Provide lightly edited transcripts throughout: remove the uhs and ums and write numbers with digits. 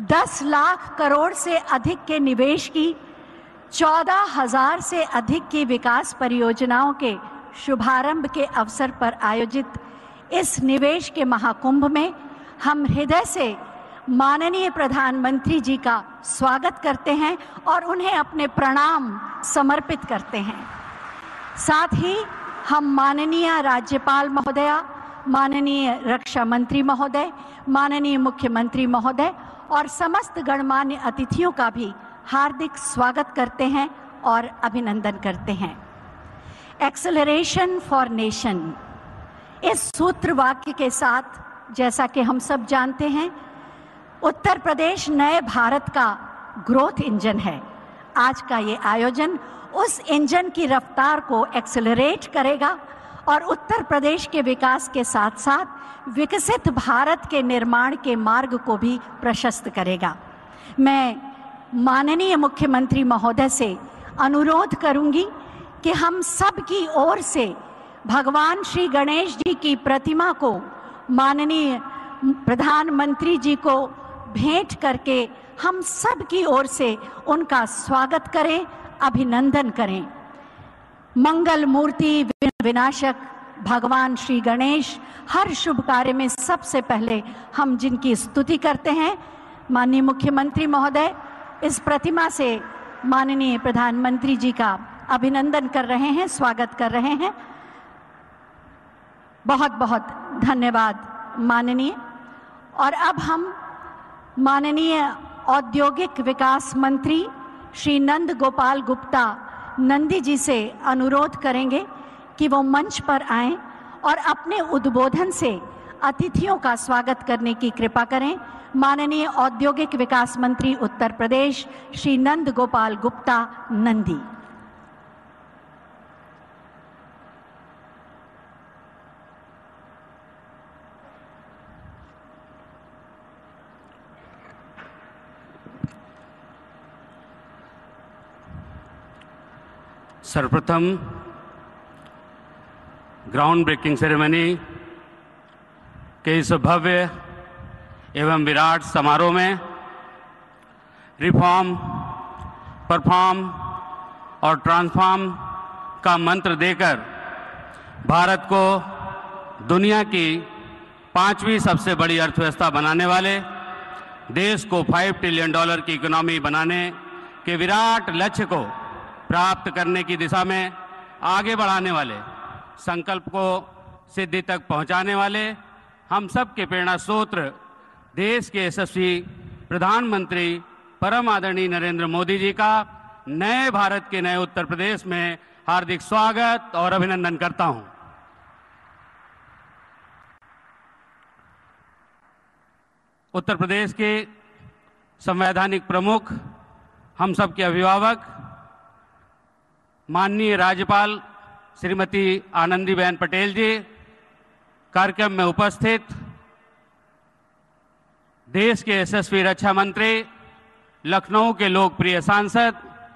10 लाख करोड़ से अधिक के निवेश की, 14,000 से अधिक की विकास परियोजनाओं के शुभारंभ के अवसर पर आयोजित इस निवेश के महाकुंभ में हम हृदय से माननीय प्रधानमंत्री जी का स्वागत करते हैं और उन्हें अपने प्रणाम समर्पित करते हैं। साथ ही हम माननीय राज्यपाल महोदया, माननीय रक्षा मंत्री महोदय, माननीय मुख्यमंत्री महोदय और समस्त गणमान्य अतिथियों का भी हार्दिक स्वागत करते हैं और अभिनंदन करते हैं। एक्सेलरेशन फॉर नेशन, इस सूत्र वाक्य के साथ जैसा कि हम सब जानते हैं, उत्तर प्रदेश नए भारत का ग्रोथ इंजन है। आज का ये आयोजन उस इंजन की रफ्तार को एक्सेलरेट करेगा और उत्तर प्रदेश के विकास के साथ साथ विकसित भारत के निर्माण के मार्ग को भी प्रशस्त करेगा। मैं माननीय मुख्यमंत्री महोदय से अनुरोध करूंगी कि हम सब की ओर से भगवान श्री गणेश जी की प्रतिमा को माननीय प्रधानमंत्री जी को भेंट करके हम सब की ओर से उनका स्वागत करें, अभिनंदन करें। मंगल मूर्ति विनाशक भगवान श्री गणेश हर शुभ कार्य में सबसे पहले हम जिनकी स्तुति करते हैं, माननीय मुख्यमंत्री महोदय इस प्रतिमा से माननीय प्रधानमंत्री जी का अभिनंदन कर रहे हैं, स्वागत कर रहे हैं। बहुत बहुत धन्यवाद माननीय। और अब हम माननीय औद्योगिक विकास मंत्री श्री नंद गोपाल गुप्ता नंदी जी से अनुरोध करेंगे कि वो मंच पर आएं और अपने उद्बोधन से अतिथियों का स्वागत करने की कृपा करें। माननीय औद्योगिक विकास मंत्री उत्तर प्रदेश श्री नंद गोपाल गुप्ता नंदी। सर्वप्रथम ग्राउंड ब्रेकिंग सेरेमनी के इस भव्य एवं विराट समारोह में रिफॉर्म, परफॉर्म और ट्रांसफॉर्म का मंत्र देकर भारत को दुनिया की 5वीं सबसे बड़ी अर्थव्यवस्था बनाने वाले, देश को $5 ट्रिलियन की इकोनॉमी बनाने के विराट लक्ष्य को प्राप्त करने की दिशा में आगे बढ़ाने वाले, संकल्प को सिद्धि तक पहुंचाने वाले हम सब के प्रेरणा स्रोत देश के यशस्वी प्रधानमंत्री परम आदरणीय नरेंद्र मोदी जी का नए भारत के नए उत्तर प्रदेश में हार्दिक स्वागत और अभिनंदन करता हूं। उत्तर प्रदेश के संवैधानिक प्रमुख, हम सब के अभिभावक, माननीय राज्यपाल श्रीमती आनंदीबेन पटेल जी, कार्यक्रम में उपस्थित देश के यशस्वी रक्षा मंत्री, लखनऊ के लोकप्रिय सांसद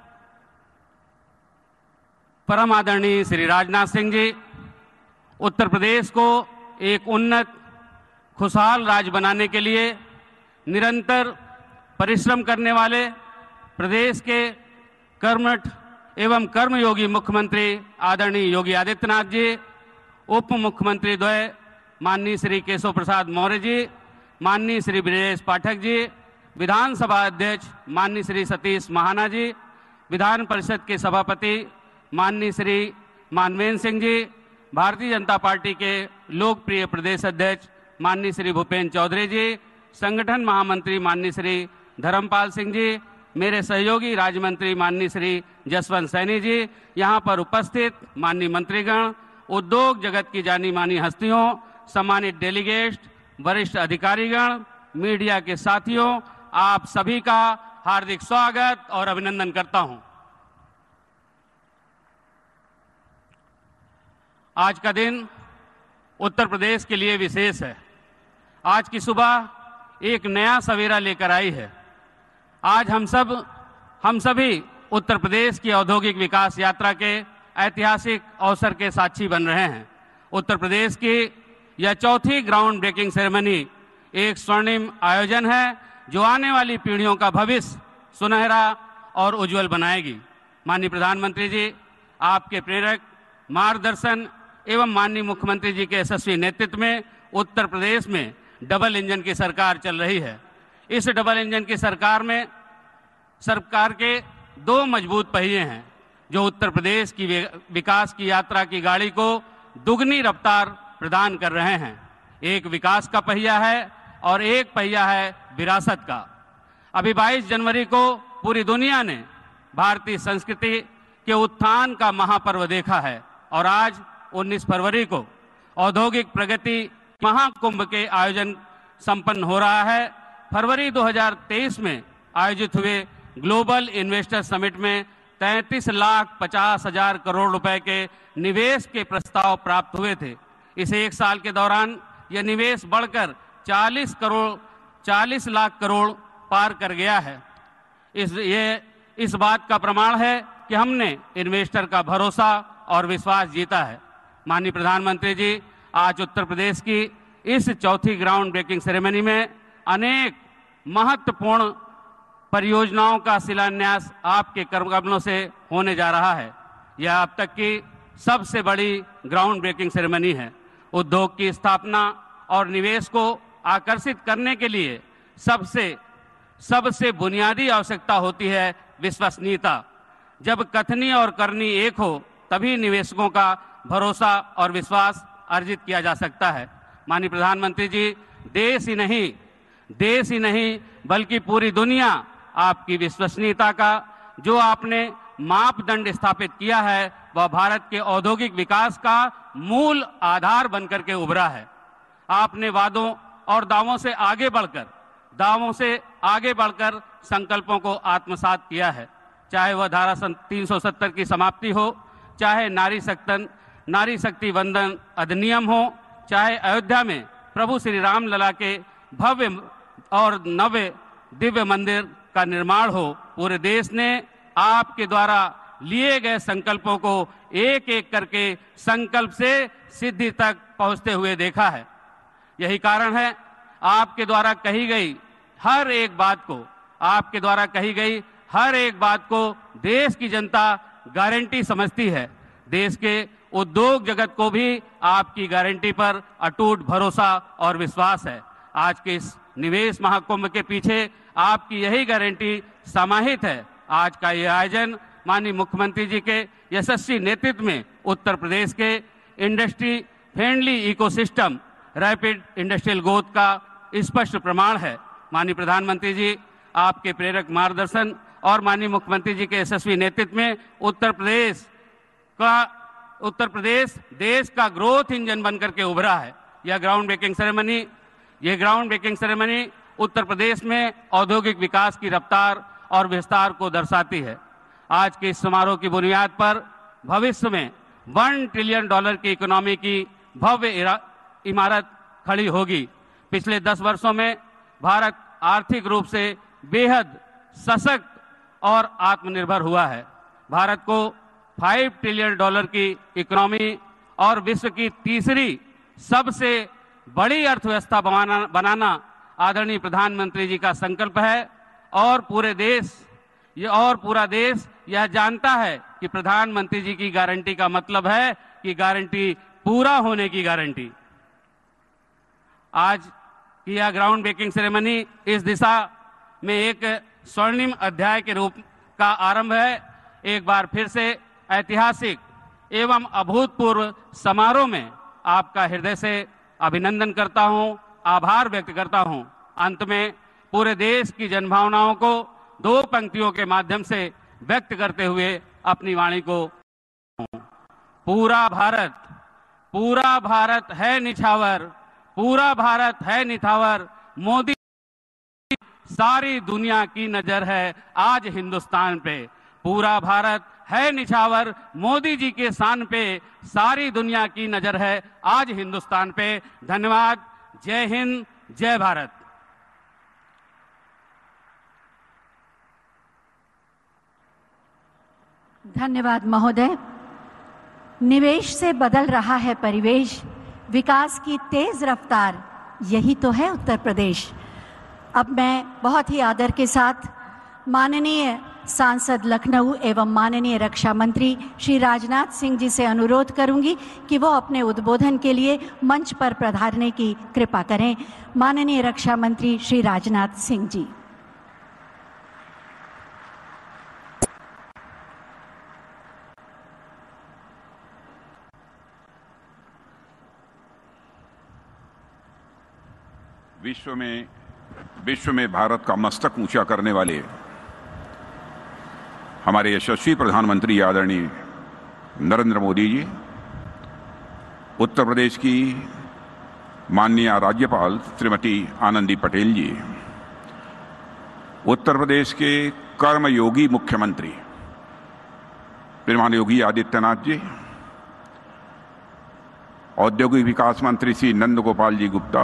परम आदरणीय श्री राजनाथ सिंह जी, उत्तर प्रदेश को एक उन्नत खुशहाल राज्य बनाने के लिए निरंतर परिश्रम करने वाले प्रदेश के कर्मठ एवं कर्मयोगी मुख्यमंत्री आदरणीय योगी आदित्यनाथ जी, उप मुख्यमंत्री द्वय माननीय श्री केशव प्रसाद मौर्य जी, माननीय श्री ब्रजेश पाठक जी, विधानसभा अध्यक्ष माननीय श्री सतीश महाना जी, विधान परिषद के सभापति माननीय श्री मानवेंद्र सिंह जी, भारतीय जनता पार्टी के लोकप्रिय प्रदेश अध्यक्ष माननीय श्री भूपेंद्र चौधरी जी, संगठन महामंत्री माननीय श्री धर्मपाल सिंह जी, मेरे सहयोगी राज्य मंत्री माननीय श्री जसवंत सैनी जी, यहाँ पर उपस्थित माननीय मंत्रीगण, उद्योग जगत की जानी मानी हस्तियों, सम्मानित डेलीगेट, वरिष्ठ अधिकारीगण, मीडिया के साथियों, आप सभी का हार्दिक स्वागत और अभिनंदन करता हूं। आज का दिन उत्तर प्रदेश के लिए विशेष है। आज की सुबह एक नया सवेरा लेकर आई है। आज हम सभी उत्तर प्रदेश की औद्योगिक विकास यात्रा के ऐतिहासिक अवसर के साक्षी बन रहे हैं। उत्तर प्रदेश की यह चौथी ग्राउंड ब्रेकिंग सेरेमनी एक स्वर्णिम आयोजन है जो आने वाली पीढ़ियों का भविष्य सुनहरा और उज्जवल बनाएगी। माननीय प्रधानमंत्री जी, आपके प्रेरक मार्गदर्शन एवं माननीय मुख्यमंत्री जी के यशस्वी नेतृत्व में उत्तर प्रदेश में डबल इंजन की सरकार चल रही है। इस डबल इंजन की सरकार में सरकार के दो मजबूत पहिए हैं जो उत्तर प्रदेश की विकास की यात्रा की गाड़ी को दुगनी रफ्तार प्रदान कर रहे हैं। एक विकास का पहिया है और एक पहिया है विरासत का। अभी 22 जनवरी को पूरी दुनिया ने भारतीय संस्कृति के उत्थान का महापर्व देखा है और आज 19 फरवरी को औद्योगिक प्रगति महाकुंभ के आयोजन संपन्न हो रहा है। फरवरी 2023 में आयोजित हुए ग्लोबल इन्वेस्टर समिट में 33,50,000 करोड़ रुपए के निवेश के प्रस्ताव प्राप्त हुए थे। इस एक साल के दौरान यह निवेश बढ़कर 40 लाख करोड़ पार कर गया है। इस बात का प्रमाण है कि हमने इन्वेस्टर का भरोसा और विश्वास जीता है। माननीय प्रधानमंत्री जी, आज उत्तर प्रदेश की इस चौथी ग्राउंड ब्रेकिंग सेरेमनी में अनेक महत्वपूर्ण परियोजनाओं का शिलान्यास आपके कमलों से होने जा रहा है। यह अब तक की सबसे बड़ी ग्राउंड ब्रेकिंग सेरेमनी है। उद्योग की स्थापना और निवेश को आकर्षित करने के लिए सबसे बुनियादी आवश्यकता होती है विश्वसनीयता। जब कथनी और करनी एक हो तभी निवेशकों का भरोसा और विश्वास अर्जित किया जा सकता है। माननीय प्रधानमंत्री जी, देश ही नहीं बल्कि पूरी दुनिया आपकी विश्वसनीयता का जो आपने मापदंड स्थापित किया है वह भारत के औद्योगिक विकास का मूल आधार बनकर के उभरा है। आपने वादों और दावों से आगे बढ़कर संकल्पों को आत्मसात किया है। चाहे वह धारा 370 की समाप्ति हो, चाहे नारी शक्ति वंदन अधिनियम हो, चाहे अयोध्या में प्रभु श्री राम लला के भव्य और नव्य दिव्य मंदिर का निर्माण हो, पूरे देश ने आपके द्वारा लिए गए संकल्पों को एक एक करके संकल्प से सिद्धि तक पहुंचते हुए देखा है। यही कारण है आपके द्वारा कही गई हर एक बात को देश की जनता गारंटी समझती है। देश के उद्योग जगत को भी आपकी गारंटी पर अटूट भरोसा और विश्वास है। आज के इस निवेश महाकुंभ के पीछे आपकी यही गारंटी समाहित है। आज का यह आयोजन माननीय मुख्यमंत्री जी के यशस्वी नेतृत्व में उत्तर प्रदेश के industry friendly ecosystem rapid industrial growth का स्पष्ट प्रमाण है। माननीय प्रधानमंत्री जी, आपके प्रेरक मार्गदर्शन और माननीय मुख्यमंत्री जी के यशस्वी नेतृत्व में उत्तर प्रदेश देश का ग्रोथ इंजन बनकर के उभरा है। यह ground breaking ceremony Uttar Pradesh में औद्योगिक विकास की रफ्तार और विस्तार को दर्शाती है। आज के इस समारोह की बुनियाद पर भविष्य में $1 ट्रिलियन की इकोनॉमी की भव्य इमारत खड़ी होगी। पिछले 10 वर्षों में भारत आर्थिक रूप से बेहद सशक्त और आत्मनिर्भर हुआ है। भारत को $5 ट्रिलियन की इकोनॉमी और विश्व की तीसरी सबसे बड़ी अर्थव्यवस्था बनाना आदरणीय प्रधानमंत्री जी का संकल्प है और पूरा देश यह जानता है कि प्रधानमंत्री जी की गारंटी का मतलब है कि गारंटी पूरा होने की गारंटी। आज की यह ग्राउंड ब्रेकिंग सेरेमनी इस दिशा में एक स्वर्णिम अध्याय के रूप का आरंभ है। एक बार फिर से ऐतिहासिक एवं अभूतपूर्व समारोह में आपका हृदय से अभिनंदन करता हूं, आभार व्यक्त करता हूं। अंत में पूरे देश की जनभावनाओं को 2 पंक्तियों के माध्यम से व्यक्त करते हुए अपनी वाणी को पूरा भारत है निछावर, पूरा भारत है निछावर, मोदी सारी दुनिया की नजर है आज हिंदुस्तान पे। पूरा भारत है निछावर, मोदी जी के शान पे सारी दुनिया की नजर है आज हिंदुस्तान पे। धन्यवाद। जय हिंद, जय भारत। धन्यवाद महोदय। निवेश से बदल रहा है परिवेश, विकास की तेज रफ्तार, यही तो है उत्तर प्रदेश। अब मैं बहुत ही आदर के साथ माननीय सांसद लखनऊ एवं माननीय रक्षा मंत्री श्री राजनाथ सिंह जी से अनुरोध करूंगी कि वो अपने उद्बोधन के लिए मंच पर पधारने की कृपा करें। माननीय रक्षा मंत्री श्री राजनाथ सिंह जी। विश्व में भारत का मस्तक ऊंचा करने वाले हमारे यशस्वी प्रधानमंत्री आदरणीय नरेंद्र मोदी जी, उत्तर प्रदेश की माननीय राज्यपाल श्रीमती आनंदी पटेल जी, उत्तर प्रदेश के कर्मयोगी मुख्यमंत्री श्रीमान योगी आदित्यनाथ जी, औद्योगिक विकास मंत्री श्री नंद गोपाल जी गुप्ता,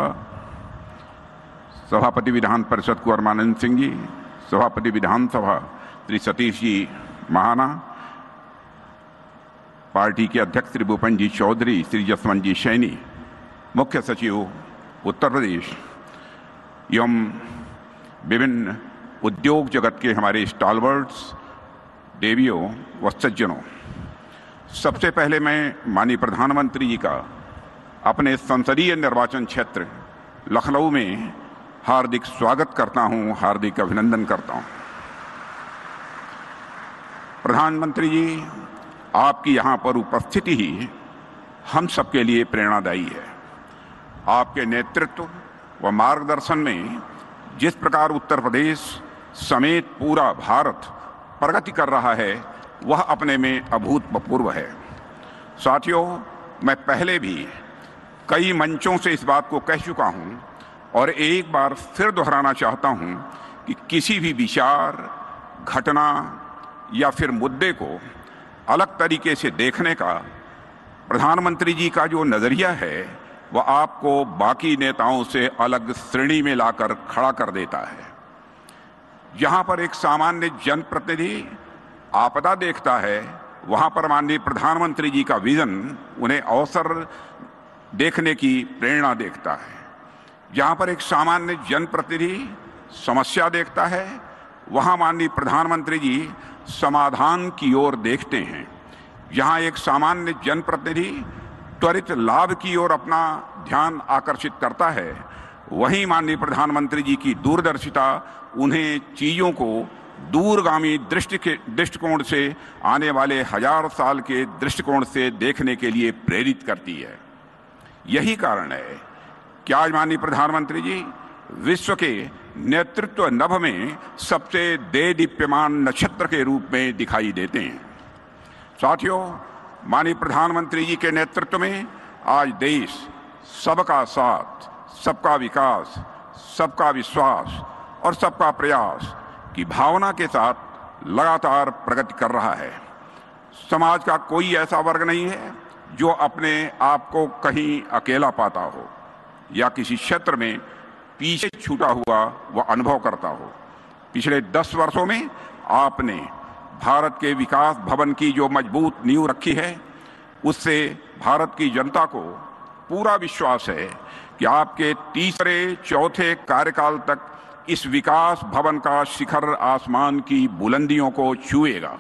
सभापति विधान परिषद कुंवर मानंद सिंह जी, सभापति विधानसभा श्री सतीश जी महाना, पार्टी के अध्यक्ष श्री भूपेन्द्र जी चौधरी, श्री जसवंत जी सैनी, मुख्य सचिव उत्तर प्रदेश एवं विभिन्न उद्योग जगत के हमारे स्टालवर्ड्स, देवियों व सज्जनों, सबसे पहले मैं माननीय प्रधानमंत्री जी का अपने संसदीय निर्वाचन क्षेत्र लखनऊ में हार्दिक स्वागत करता हूं, हार्दिक अभिनंदन करता हूं। प्रधानमंत्री जी, आपकी यहां पर उपस्थिति ही हम सबके लिए प्रेरणादायी है। आपके नेतृत्व व मार्गदर्शन में जिस प्रकार उत्तर प्रदेश समेत पूरा भारत प्रगति कर रहा है, वह अपने में अभूतपूर्व है। साथियों, मैं पहले भी कई मंचों से इस बात को कह चुका हूं और एक बार फिर दोहराना चाहता हूं कि किसी भी विचार, घटना या फिर मुद्दे को अलग तरीके से देखने का प्रधानमंत्री जी का जो नजरिया है, वह आपको बाकी नेताओं से अलग श्रेणी में लाकर खड़ा कर देता है। जहां पर एक सामान्य जनप्रतिनिधि आपदा देखता है, वहां पर माननीय प्रधानमंत्री जी का विजन उन्हें अवसर देखने की प्रेरणा देखता है। जहां पर एक सामान्य जनप्रतिनिधि समस्या देखता है, वहां माननीय प्रधानमंत्री जी समाधान की ओर देखते हैं। जहां एक सामान्य जनप्रतिनिधि त्वरित लाभ की ओर अपना ध्यान आकर्षित करता है, वहीं माननीय प्रधानमंत्री जी की दूरदर्शिता उन्हें चीजों को दूरगामी दृष्टिकोण से, आने वाले 1000 साल के दृष्टिकोण से देखने के लिए प्रेरित करती है। यही कारण है कि आज माननीय प्रधानमंत्री जी विश्व के नेतृत्व नभ में सबसे देदीप्यमान नक्षत्र के रूप में दिखाई देते हैं। साथियों, माननीय प्रधानमंत्री जी के नेतृत्व में आज देश सबका साथ, सबका विकास, सबका विश्वास और सबका प्रयास की भावना के साथ लगातार प्रगति कर रहा है। समाज का कोई ऐसा वर्ग नहीं है जो अपने आप को कहीं अकेला पाता हो या किसी क्षेत्र में पीछे छूटा हुआ वह अनुभव करता हो। पिछले 10 वर्षों में आपने भारत के विकास भवन की जो मजबूत नींव रखी है, उससे भारत की जनता को पूरा विश्वास है कि आपके तीसरे चौथे कार्यकाल तक इस विकास भवन का शिखर आसमान की बुलंदियों को छुएगा।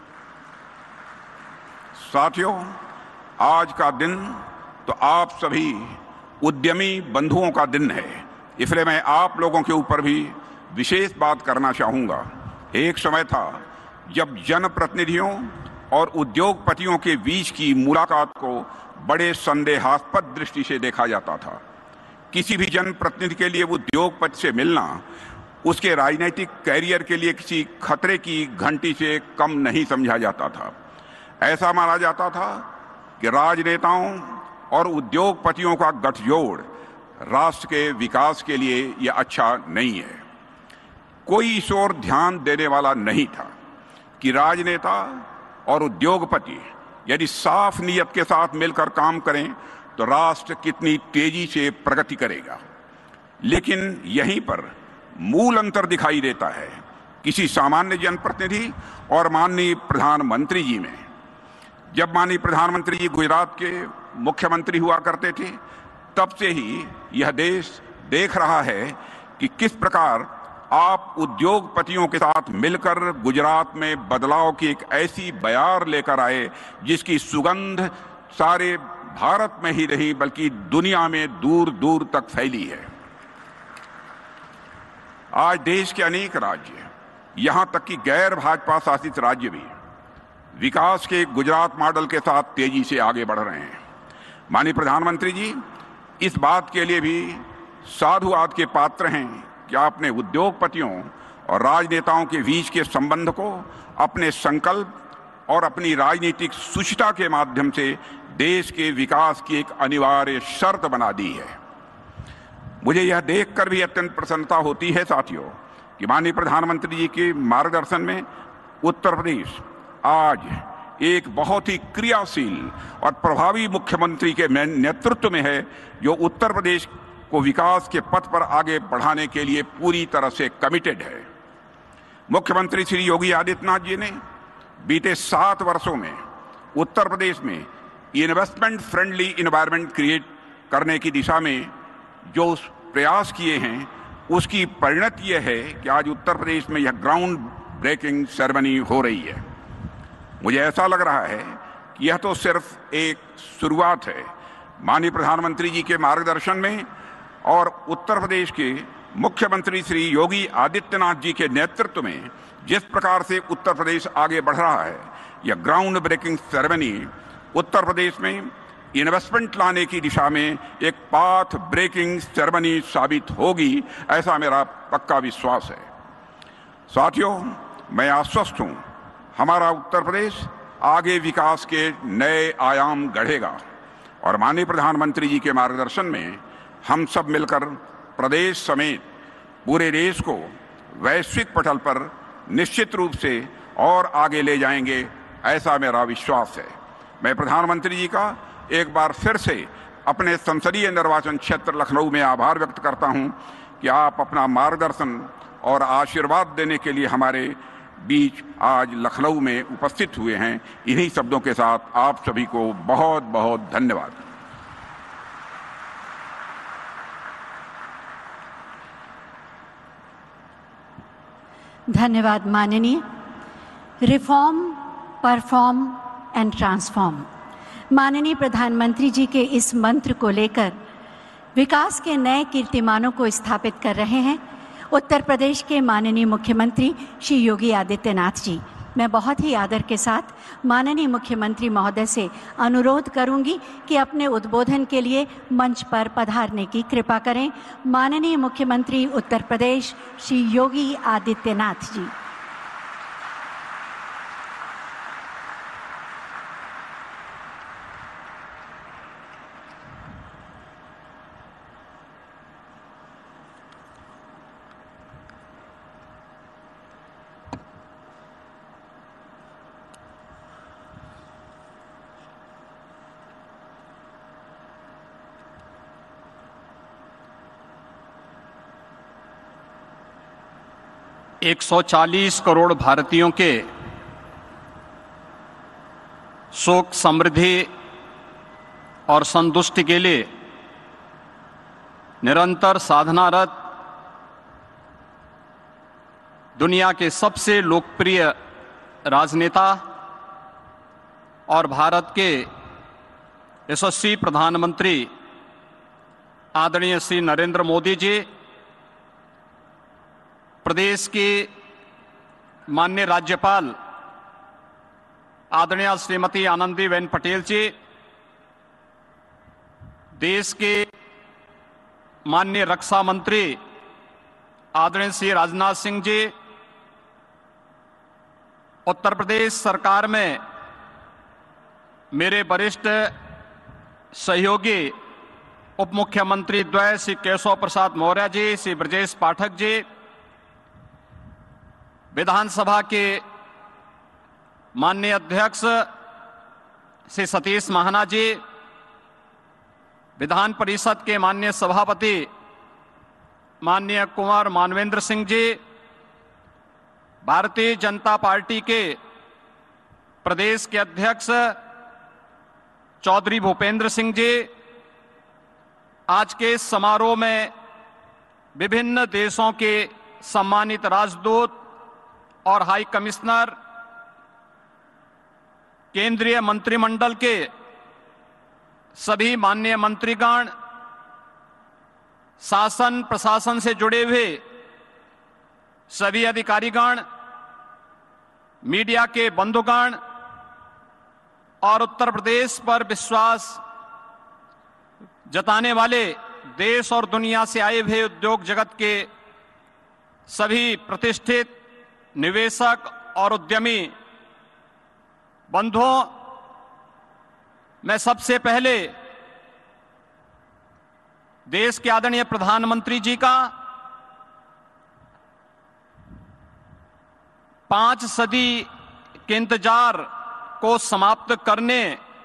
साथियों, आज का दिन तो आप सभी उद्यमी बंधुओं का दिन है, इसलिए मैं आप लोगों के ऊपर भी विशेष बात करना चाहूंगा। एक समय था जब जनप्रतिनिधियों और उद्योगपतियों के बीच की मुलाकात को बड़े संदेहास्पद दृष्टि से देखा जाता था। किसी भी जनप्रतिनिधि के लिए उद्योगपति से मिलना उसके राजनीतिक कैरियर के लिए किसी खतरे की घंटी से कम नहीं समझा जाता था। ऐसा माना जाता था कि राजनेताओं और उद्योगपतियों का गठजोड़ राष्ट्र के विकास के लिए यह अच्छा नहीं है। कोई इस ओर ध्यान देने वाला नहीं था कि राजनेता और उद्योगपति यदि साफ नीयत के साथ मिलकर काम करें तो राष्ट्र कितनी तेजी से प्रगति करेगा। लेकिन यहीं पर मूल अंतर दिखाई देता है किसी सामान्य जनप्रतिनिधि और माननीय प्रधानमंत्री जी में। जब माननीय प्रधानमंत्री जी गुजरात के मुख्यमंत्री हुआ करते थे, तब से ही यह देश देख रहा है कि किस प्रकार आप उद्योगपतियों के साथ मिलकर गुजरात में बदलाव की एक ऐसी बयार लेकर आए जिसकी सुगंध सारे भारत में ही नहीं बल्कि दुनिया में दूर दूर तक फैली है। आज देश के अनेक राज्य, यहां तक कि गैर भाजपा शासित राज्य भी विकास के गुजरात मॉडल के साथ तेजी से आगे बढ़ रहे हैं। माननीय प्रधानमंत्री जी इस बात के लिए भी साधुवाद के पात्र हैं कि आपने उद्योगपतियों और राजनेताओं के बीच के संबंध को अपने संकल्प और अपनी राजनीतिक सुचिता के माध्यम से देश के विकास की एक अनिवार्य शर्त बना दी है। मुझे यह देखकर भी अत्यंत प्रसन्नता होती है साथियों कि माननीय प्रधानमंत्री जी के मार्गदर्शन में उत्तर प्रदेश आज एक बहुत ही क्रियाशील और प्रभावी मुख्यमंत्री के नेतृत्व में है, जो उत्तर प्रदेश को विकास के पथ पर आगे बढ़ाने के लिए पूरी तरह से कमिटेड है। मुख्यमंत्री श्री योगी आदित्यनाथ जी ने बीते 7 वर्षों में उत्तर प्रदेश में इन्वेस्टमेंट फ्रेंडली एनवायरनमेंट क्रिएट करने की दिशा में जो प्रयास किए हैं, उसकी परिणति यह है कि आज उत्तर प्रदेश में यह ग्राउंड ब्रेकिंग सेरेमनी हो रही है। मुझे ऐसा लग रहा है कि यह तो सिर्फ एक शुरुआत है। माननीय प्रधानमंत्री जी के मार्गदर्शन में और उत्तर प्रदेश के मुख्यमंत्री श्री योगी आदित्यनाथ जी के नेतृत्व में जिस प्रकार से उत्तर प्रदेश आगे बढ़ रहा है, यह ground breaking ceremony Uttar Pradesh में इन्वेस्टमेंट लाने की दिशा में एक पाथ ब्रेकिंग सेरेमनी साबित होगी, ऐसा मेरा पक्का विश्वास है। साथियों, मैं आश्वस्त हूं, हमारा उत्तर प्रदेश आगे विकास के नए आयाम गढ़ेगा और माननीय प्रधानमंत्री जी के मार्गदर्शन में हम सब मिलकर प्रदेश समेत पूरे देश को वैश्विक पटल पर निश्चित रूप से और आगे ले जाएंगे, ऐसा मेरा विश्वास है। मैं प्रधानमंत्री जी का एक बार फिर से अपने संसदीय निर्वाचन क्षेत्र लखनऊ में आभार व्यक्त करता हूं कि आप अपना मार्गदर्शन और आशीर्वाद देने के लिए हमारे बीच आज लखनऊ में उपस्थित हुए हैं। इन्हीं शब्दों के साथ आप सभी को बहुत बहुत धन्यवाद। धन्यवाद माननीय। रिफॉर्म, परफॉर्म एंड ट्रांसफॉर्म, माननीय प्रधानमंत्री जी के इस मंत्र को लेकर विकास के नए कीर्तिमानों को स्थापित कर रहे हैं उत्तर प्रदेश के माननीय मुख्यमंत्री श्री योगी आदित्यनाथ जी। मैं बहुत ही आदर के साथ माननीय मुख्यमंत्री महोदय से अनुरोध करूंगी कि अपने उद्बोधन के लिए मंच पर पधारने की कृपा करें। माननीय मुख्यमंत्री उत्तर प्रदेश श्री योगी आदित्यनाथ जी। एक 140 करोड़ भारतीयों के सुख, समृद्धि और संतुष्टि के लिए निरंतर साधनारत दुनिया के सबसे लोकप्रिय राजनेता और भारत के यशस्वी प्रधानमंत्री आदरणीय श्री नरेंद्र मोदी जी, प्रदेश के माननीय राज्यपाल आदरणीय श्रीमती आनंदीबेन पटेल जी, देश के माननीय रक्षा मंत्री आदरणीय श्री राजनाथ सिंह जी, उत्तर प्रदेश सरकार में मेरे वरिष्ठ सहयोगी उप मुख्यमंत्री द्वय श्री केशव प्रसाद मौर्य जी, श्री ब्रजेश पाठक जी, विधानसभा के माननीय अध्यक्ष श्री सतीश महाना जी, विधान परिषद के माननीय सभापति माननीय कुंवर मानवेंद्र सिंह जी, भारतीय जनता पार्टी के प्रदेश के अध्यक्ष चौधरी भूपेंद्र सिंह जी, आज के समारोह में विभिन्न देशों के सम्मानित राजदूत और हाई कमिश्नर, केंद्रीय मंत्रिमंडल के सभी माननीय मंत्रीगण, शासन प्रशासन से जुड़े हुए सभी अधिकारीगण, मीडिया के बंधुगण और उत्तर प्रदेश पर विश्वास जताने वाले देश और दुनिया से आए हुए उद्योग जगत के सभी प्रतिष्ठित निवेशक और उद्यमी बंधुओं, मैं सबसे पहले देश के आदरणीय प्रधानमंत्री जी का 5 सदी के इंतजार को समाप्त करने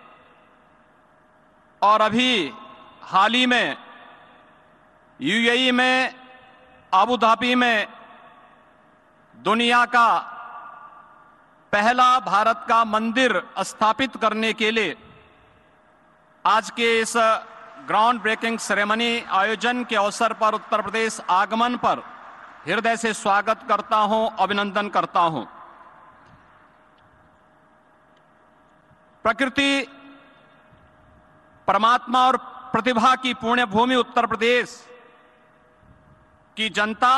और अभी हाल ही में यूएई में, अबू धाबी में दुनिया का पहला भारत का मंदिर स्थापित करने के लिए आज के इस ग्राउंड ब्रेकिंग सेरेमनी आयोजन के अवसर पर उत्तर प्रदेश आगमन पर हृदय से स्वागत करता हूं, अभिनंदन करता हूं। प्रकृति, परमात्मा और प्रतिभा की पुण्य भूमि उत्तर प्रदेश की जनता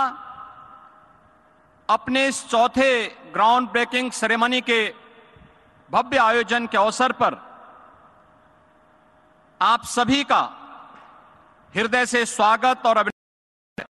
अपने इस चौथे ग्राउंड ब्रेकिंग सेरेमनी के भव्य आयोजन के अवसर पर आप सभी का हृदय से स्वागत और अभिनंदन।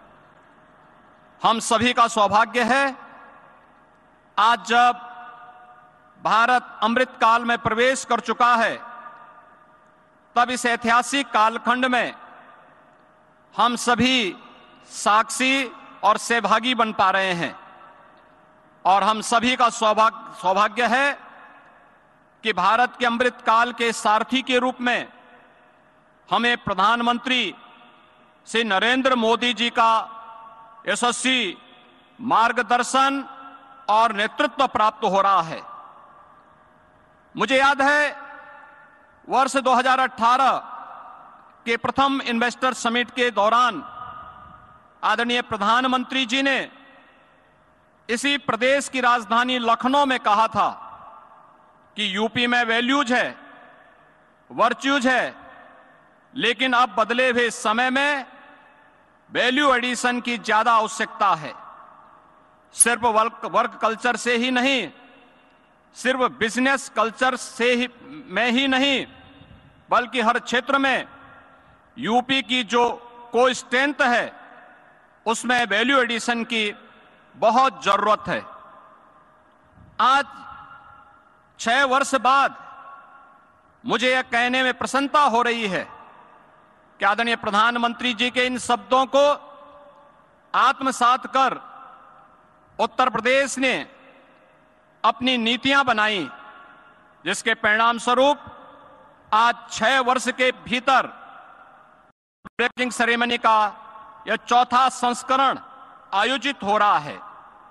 हम सभी का सौभाग्य है आज जब भारत अमृत काल में प्रवेश कर चुका है, तब इस ऐतिहासिक कालखंड में हम सभी साक्षी और सहभागी बन पा रहे हैं। और हम सभी का सौभाग्य है कि भारत के अमृत काल के सारथी के रूप में हमें प्रधानमंत्री श्री नरेंद्र मोदी जी का यशस्वी मार्गदर्शन और नेतृत्व प्राप्त हो रहा है। मुझे याद है वर्ष 2018 के प्रथम इन्वेस्टर समिट के दौरान आदरणीय प्रधानमंत्री जी ने इसी प्रदेश की राजधानी लखनऊ में कहा था कि यूपी में वैल्यूज है, वर्च्यूज है, लेकिन अब बदले हुए समय में वैल्यू एडिशन की ज्यादा आवश्यकता है। सिर्फ वर्क कल्चर से ही नहीं, सिर्फ बिजनेस कल्चर से ही में ही नहीं, बल्कि हर क्षेत्र में यूपी की जो कोई स्ट्रेंथ है उसमें वैल्यू एडिशन की बहुत जरूरत है। आज 6 वर्ष बाद मुझे यह कहने में प्रसन्नता हो रही है कि आदरणीय प्रधानमंत्री जी के इन शब्दों को आत्मसात कर उत्तर प्रदेश ने अपनी नीतियां बनाई, जिसके परिणाम स्वरूप आज 6 वर्ष के भीतर ब्रेकिंग सेरेमनी का यह चौथा संस्करण आयोजित हो रहा है।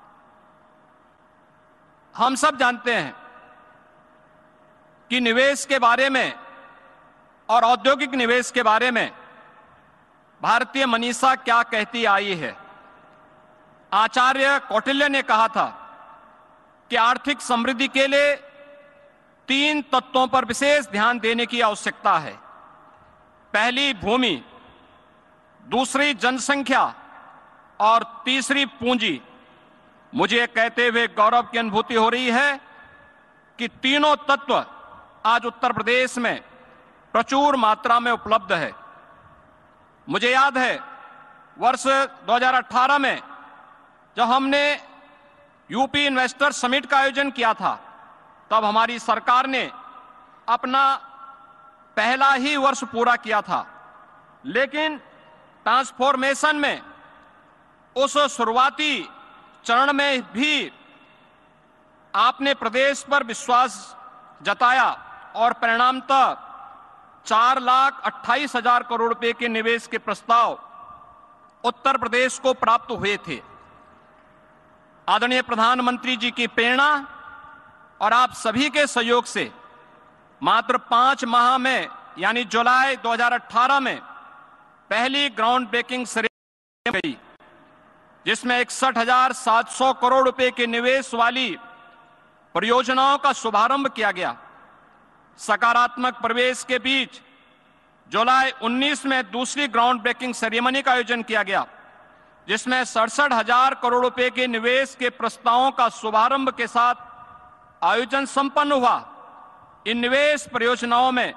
हम सब जानते हैं कि निवेश के बारे में और औद्योगिक निवेश के बारे में भारतीय मनीषा क्या कहती आई है। आचार्य कौटिल्य ने कहा था कि आर्थिक समृद्धि के लिए 3 तत्वों पर विशेष ध्यान देने की आवश्यकता है। पहली भूमि, दूसरी जनसंख्या और तीसरी पूंजी। मुझे कहते हुए गौरव की अनुभूति हो रही है कि तीनों तत्व आज उत्तर प्रदेश में प्रचुर मात्रा में उपलब्ध है। मुझे याद है वर्ष 2018 में जब हमने यूपी इन्वेस्टर समिट का आयोजन किया था, तब हमारी सरकार ने अपना पहला ही वर्ष पूरा किया था, लेकिन ट्रांसफॉर्मेशन में उस शुरुआती चरण में भी आपने प्रदेश पर विश्वास जताया और परिणामतः 4,28,000 करोड़ रुपए के निवेश के प्रस्ताव उत्तर प्रदेश को प्राप्त हुए थे। आदरणीय प्रधानमंत्री जी की प्रेरणा और आप सभी के सहयोग से मात्र 5 माह में यानी जुलाई 2018 में पहली ग्राउंड ब्रेकिंग गई, जिसमें 61,700 करोड़ रुपए के निवेश वाली परियोजनाओं का शुभारंभ किया गया। सकारात्मक प्रवेश के बीच जुलाई 19 में दूसरी ग्राउंड ब्रेकिंग सेरेमनी का आयोजन किया गया, जिसमें 67,000 करोड़ रुपए के निवेश के प्रस्तावों का शुभारंभ के साथ आयोजन संपन्न हुआ। इन निवेश परियोजनाओं में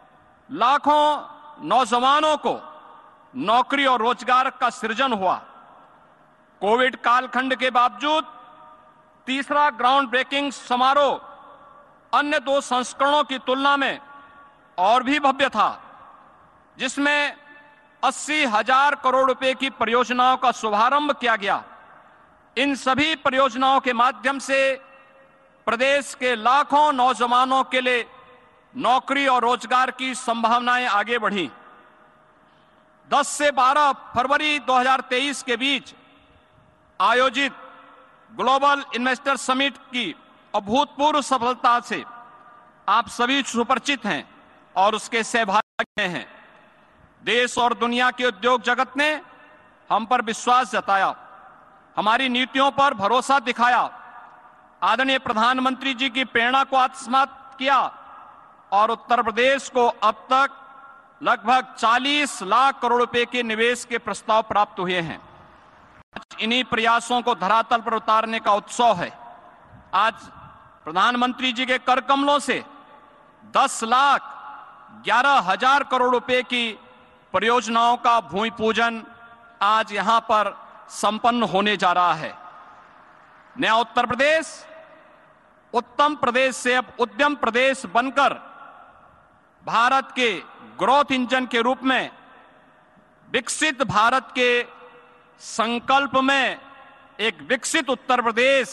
लाखों नौजवानों को नौकरी और रोजगार का सृजन हुआ। कोविड कालखंड के बावजूद तीसरा ग्राउंड ब्रेकिंग समारोह अन्य दो संस्करणों की तुलना में और भी भव्य था, जिसमें 80,000 करोड़ रुपए की परियोजनाओं का शुभारंभ किया गया। इन सभी परियोजनाओं के माध्यम से प्रदेश के लाखों नौजवानों के लिए नौकरी और रोजगार की संभावनाएं आगे बढ़ी। 10 से 12 फरवरी 2023 के बीच आयोजित ग्लोबल इन्वेस्टर समिट की अभूतपूर्व सफलता से आप सभी सुपरिचित हैं और उसके सहभागी हैं। देश और दुनिया के उद्योग जगत ने हम पर विश्वास जताया, हमारी नीतियों पर भरोसा दिखाया, आदरणीय प्रधानमंत्री जी की प्रेरणा को आत्मसात किया और उत्तर प्रदेश को अब तक लगभग 40 लाख करोड़ रुपए के निवेश के प्रस्ताव प्राप्त हुए हैं। इन्हीं प्रयासों को धरातल पर उतारने का उत्सव है। आज प्रधानमंत्री जी के कर कमलों से 10,11,000 करोड़ रुपए की परियोजनाओं का भूमि पूजन आज यहां पर संपन्न होने जा रहा है। नया उत्तर प्रदेश उत्तम प्रदेश से अब उद्यम प्रदेश बनकर भारत के ग्रोथ इंजन के रूप में विकसित भारत के संकल्प में एक विकसित उत्तर प्रदेश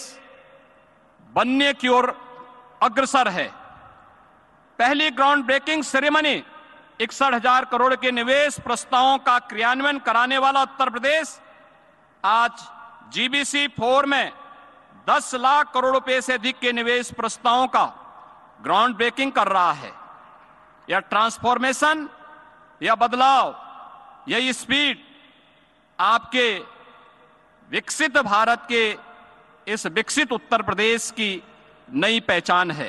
बनने की ओर अग्रसर है। पहली ग्राउंड ब्रेकिंग सेरेमनी 61,000 करोड़ के निवेश प्रस्तावों का क्रियान्वयन कराने वाला उत्तर प्रदेश आज जीबीसी 4 में 10 लाख करोड़ रुपए से अधिक के निवेश प्रस्तावों का ग्राउंड ब्रेकिंग कर रहा है। यह ट्रांसफॉर्मेशन, यह बदलाव, यह स्पीड आपके विकसित भारत के इस विकसित उत्तर प्रदेश की नई पहचान है।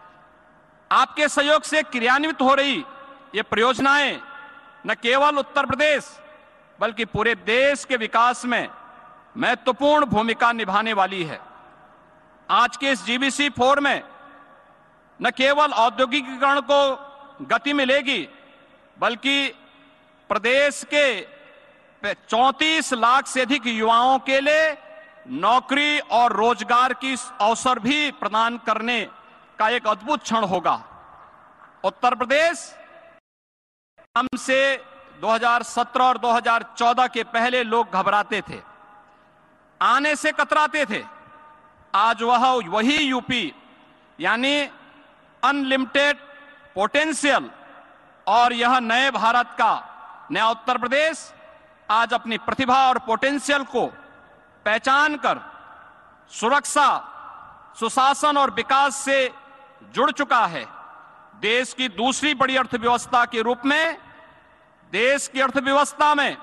आपके सहयोग से क्रियान्वित हो रही ये परियोजनाएं न केवल उत्तर प्रदेश बल्कि पूरे देश के विकास में महत्वपूर्ण भूमिका निभाने वाली है। आज के इस जीबीसी 4 में न केवल औद्योगिकीकरण को गति मिलेगी बल्कि प्रदेश के 34 लाख से अधिक युवाओं के लिए नौकरी और रोजगार की अवसर भी प्रदान करने का एक अद्भुत क्षण होगा। उत्तर प्रदेश हमसे 2017 और 2014 के पहले लोग घबराते थे, आने से कतराते थे। आज वही यूपी यानी अनलिमिटेड पोटेंशियल और यह नए भारत का नया उत्तर प्रदेश आज अपनी प्रतिभा और पोटेंशियल को पहचान कर सुरक्षा, सुशासन और विकास से जुड़ चुका है। देश की दूसरी बड़ी अर्थव्यवस्था के रूप में देश की अर्थव्यवस्था में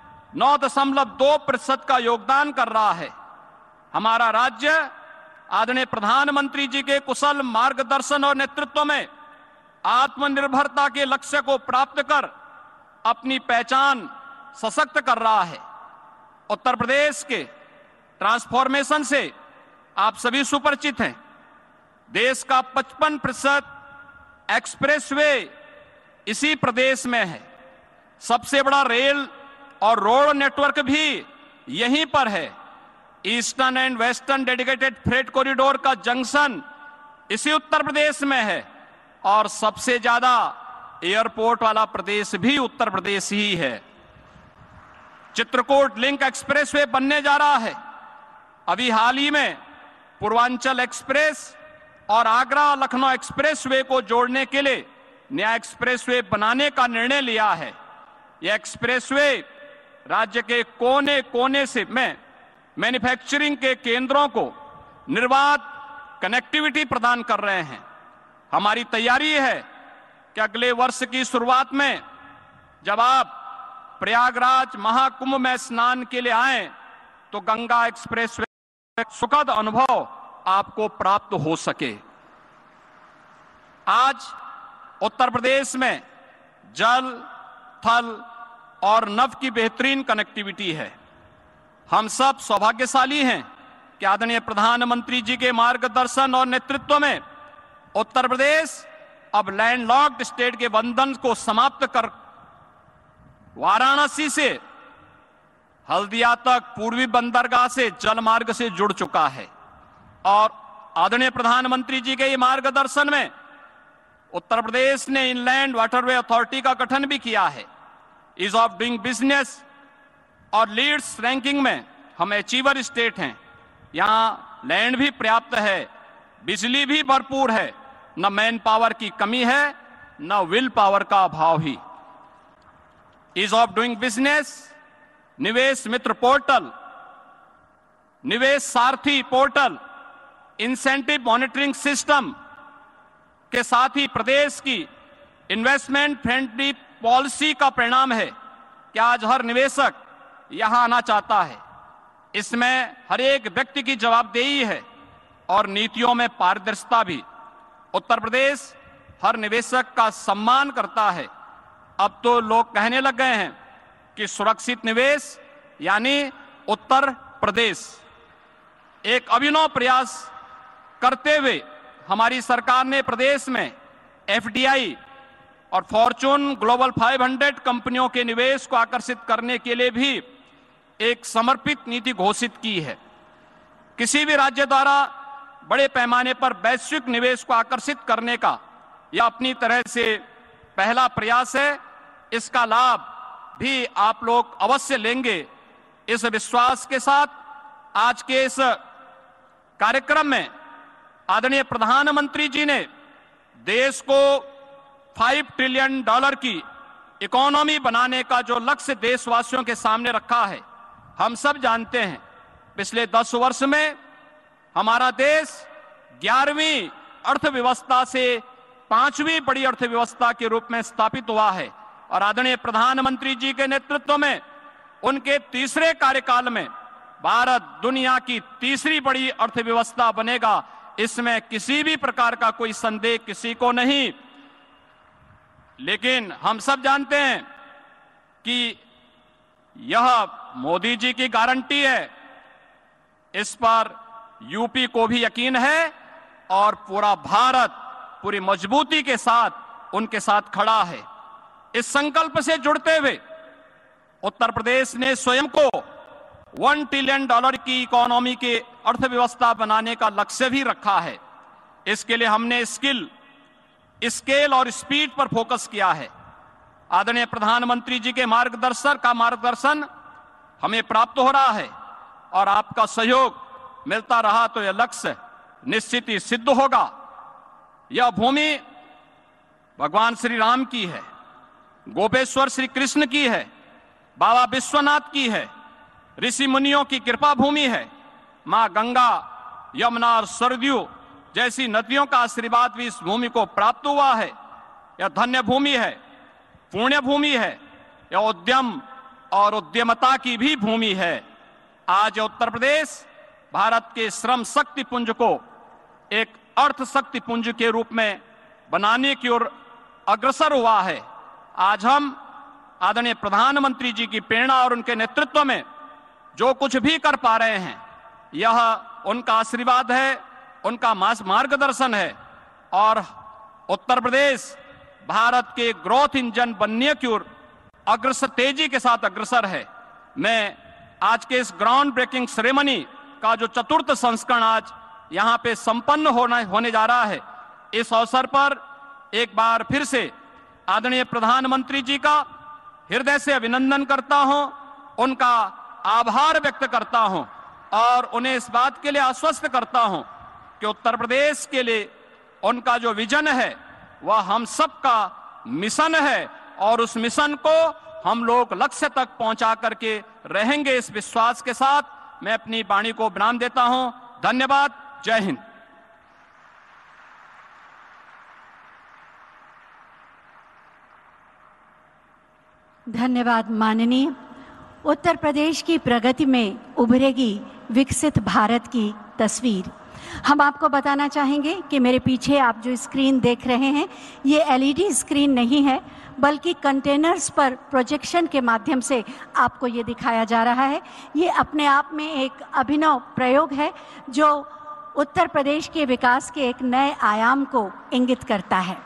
9.2% का योगदान कर रहा है। हमारा राज्य आदरणीय प्रधानमंत्री जी के कुशल मार्गदर्शन और नेतृत्व में आत्मनिर्भरता के लक्ष्य को प्राप्त कर अपनी पहचान सशक्त कर रहा है। उत्तर प्रदेश के ट्रांसफॉर्मेशन से आप सभी सुपरिचित हैं। देश का 55% एक्सप्रेसवे इसी प्रदेश में है। सबसे बड़ा रेल और रोड नेटवर्क भी यहीं पर है। Eastern and western dedicated freight corridor का जंक्शन इसी उत्तर प्रदेश में है और सबसे ज्यादा एयरपोर्ट वाला प्रदेश भी उत्तर प्रदेश ही है। चित्रकूट लिंक एक्सप्रेसवे बनने जा रहा है। अभी हाल ही में पूर्वांचल एक्सप्रेस और आगरा लखनऊ एक्सप्रेसवे को जोड़ने के लिए नया एक्सप्रेसवे बनाने का निर्णय लिया है। यह एक्सप्रेसवे राज्य के कोने कोने से में मैन्युफैक्चरिंग के केंद्रों को निर्बाध कनेक्टिविटी प्रदान कर रहे हैं। हमारी तैयारी है कि अगले वर्ष की शुरुआत में जब आप प्रयागराज महाकुंभ में स्नान के लिए आए तो गंगा एक्सप्रेस वे सुखद अनुभव आपको प्राप्त हो सके। आज उत्तर प्रदेश में जल, थल और नभ की बेहतरीन कनेक्टिविटी है। हम सब सौभाग्यशाली हैं कि आदरणीय प्रधानमंत्री जी के मार्गदर्शन और नेतृत्व में उत्तर प्रदेश अब लैंडलॉक्ड स्टेट के बंधन को समाप्त कर वाराणसी से हल्दिया तक पूर्वी बंदरगाह से जल मार्ग से जुड़ चुका है। और आदरणीय प्रधानमंत्री जी के मार्गदर्शन में उत्तर प्रदेश ने इनलैंड वाटरवे अथॉरिटी का गठन भी किया है। ईज ऑफ डूइंग बिजनेस और लीड्स रैंकिंग में हम अचीवर स्टेट हैं। यहां लैंड भी पर्याप्त है, बिजली भी भरपूर है, न मैन पावर की कमी है, न विल पावर का अभाव ही। Ease of doing business, Nivesh Mitra portal, निवेश सारथी पोर्टल, इंसेंटिव मॉनिटरिंग सिस्टम के साथ ही प्रदेश की इन्वेस्टमेंट फ्रेंडली पॉलिसी का परिणाम है कि आज हर निवेशक यहां आना चाहता है। इसमें हर एक व्यक्ति की जवाबदेही है और नीतियों में पारदर्शिता भी। उत्तर प्रदेश हर निवेशक का सम्मान करता है। अब तो लोग कहने लग गए हैं कि सुरक्षित निवेश यानी उत्तर प्रदेश। एक अभिनव प्रयास करते हुए हमारी सरकार ने प्रदेश में एफडीआई और फॉर्चून ग्लोबल 500 कंपनियों के निवेश को आकर्षित करने के लिए भी एक समर्पित नीति घोषित की है। किसी भी राज्य द्वारा बड़े पैमाने पर वैश्विक निवेश को आकर्षित करने का यह अपनी तरह से पहला प्रयास है। इसका लाभ भी आप लोग अवश्य लेंगे। इस विश्वास के साथ आज के इस कार्यक्रम में आदरणीय प्रधानमंत्री जी ने देश को $5 ट्रिलियन की इकोनॉमी बनाने का जो लक्ष्य देशवासियों के सामने रखा है, हम सब जानते हैं पिछले 10 वर्ष में हमारा देश 11वीं अर्थव्यवस्था से 5वीं बड़ी अर्थव्यवस्था के रूप में स्थापित हुआ है। और आदरणीय प्रधानमंत्री जी के नेतृत्व में उनके तीसरे कार्यकाल में भारत दुनिया की तीसरी बड़ी अर्थव्यवस्था बनेगा। इसमें किसी भी प्रकार का कोई संदेह किसी को नहीं। लेकिन हम सब जानते हैं कि यह मोदी जी की गारंटी है, इस पर यूपी को भी यकीन है और पूरा भारत पूरी मजबूती के साथ उनके साथ खड़ा है। इस संकल्प से जुड़ते हुए उत्तर प्रदेश ने स्वयं को $1 ट्रिलियन की इकोनॉमी के अर्थव्यवस्था बनाने का लक्ष्य भी रखा है। इसके लिए हमने स्केल और स्पीड पर फोकस किया है। आदरणीय प्रधानमंत्री जी के मार्गदर्शन हमें प्राप्त हो रहा है और आपका सहयोग मिलता रहा तो यह लक्ष्य निश्चित ही सिद्ध होगा। यह भूमि भगवान श्री राम की है, गोपेश्वर श्री कृष्ण की है, बाबा विश्वनाथ की है, ऋषि मुनियों की कृपा भूमि है। मां गंगा, यमुना और सरयू जैसी नदियों का आशीर्वाद भी इस भूमि को प्राप्त हुआ है। यह धन्य भूमि है, पुण्य भूमि है। यह उद्यम और उद्यमता की भी भूमि है। आज उत्तर प्रदेश भारत के श्रम शक्ति पुंज को एक अर्थ शक्ति पुंज के रूप में बनाने की ओर अग्रसर हुआ है। आज हम आदरणीय प्रधानमंत्री जी की प्रेरणा और उनके नेतृत्व में जो कुछ भी कर पा रहे हैं, यह उनका आशीर्वाद है, उनका मार्गदर्शन है। और उत्तर प्रदेश भारत के ग्रोथ इंजन बनने की ओर अग्रसर, तेजी के साथ अग्रसर है। मैं आज के इस ग्राउंड ब्रेकिंग सेरेमनी का जो चतुर्थ संस्करण आज यहां पे संपन्न होने जा रहा है, इस अवसर पर एक बार फिर से आदरणीय प्रधानमंत्री जी का हृदय से अभिनंदन करता हूं, उनका आभार व्यक्त करता हूं और उन्हें इस बात के लिए आश्वस्त करता हूं कि उत्तर प्रदेश के लिए उनका जो विजन है वह हम सबका मिशन है और उस मिशन को हम लोग लक्ष्य तक पहुंचा करके रहेंगे। इस विश्वास के साथ मैं अपनी वाणी को विराम देता हूं। धन्यवाद। जय हिंद। धन्यवाद माननीय। उत्तर प्रदेश की प्रगति में उभरेगी विकसित भारत की तस्वीर। हम आपको बताना चाहेंगे कि मेरे पीछे आप जो स्क्रीन देख रहे हैं ये एलईडी स्क्रीन नहीं है, बल्कि कंटेनर्स पर प्रोजेक्शन के माध्यम से आपको ये दिखाया जा रहा है। ये अपने आप में एक अभिनव प्रयोग है जो उत्तर प्रदेश के विकास के एक नए आयाम को इंगित करता है।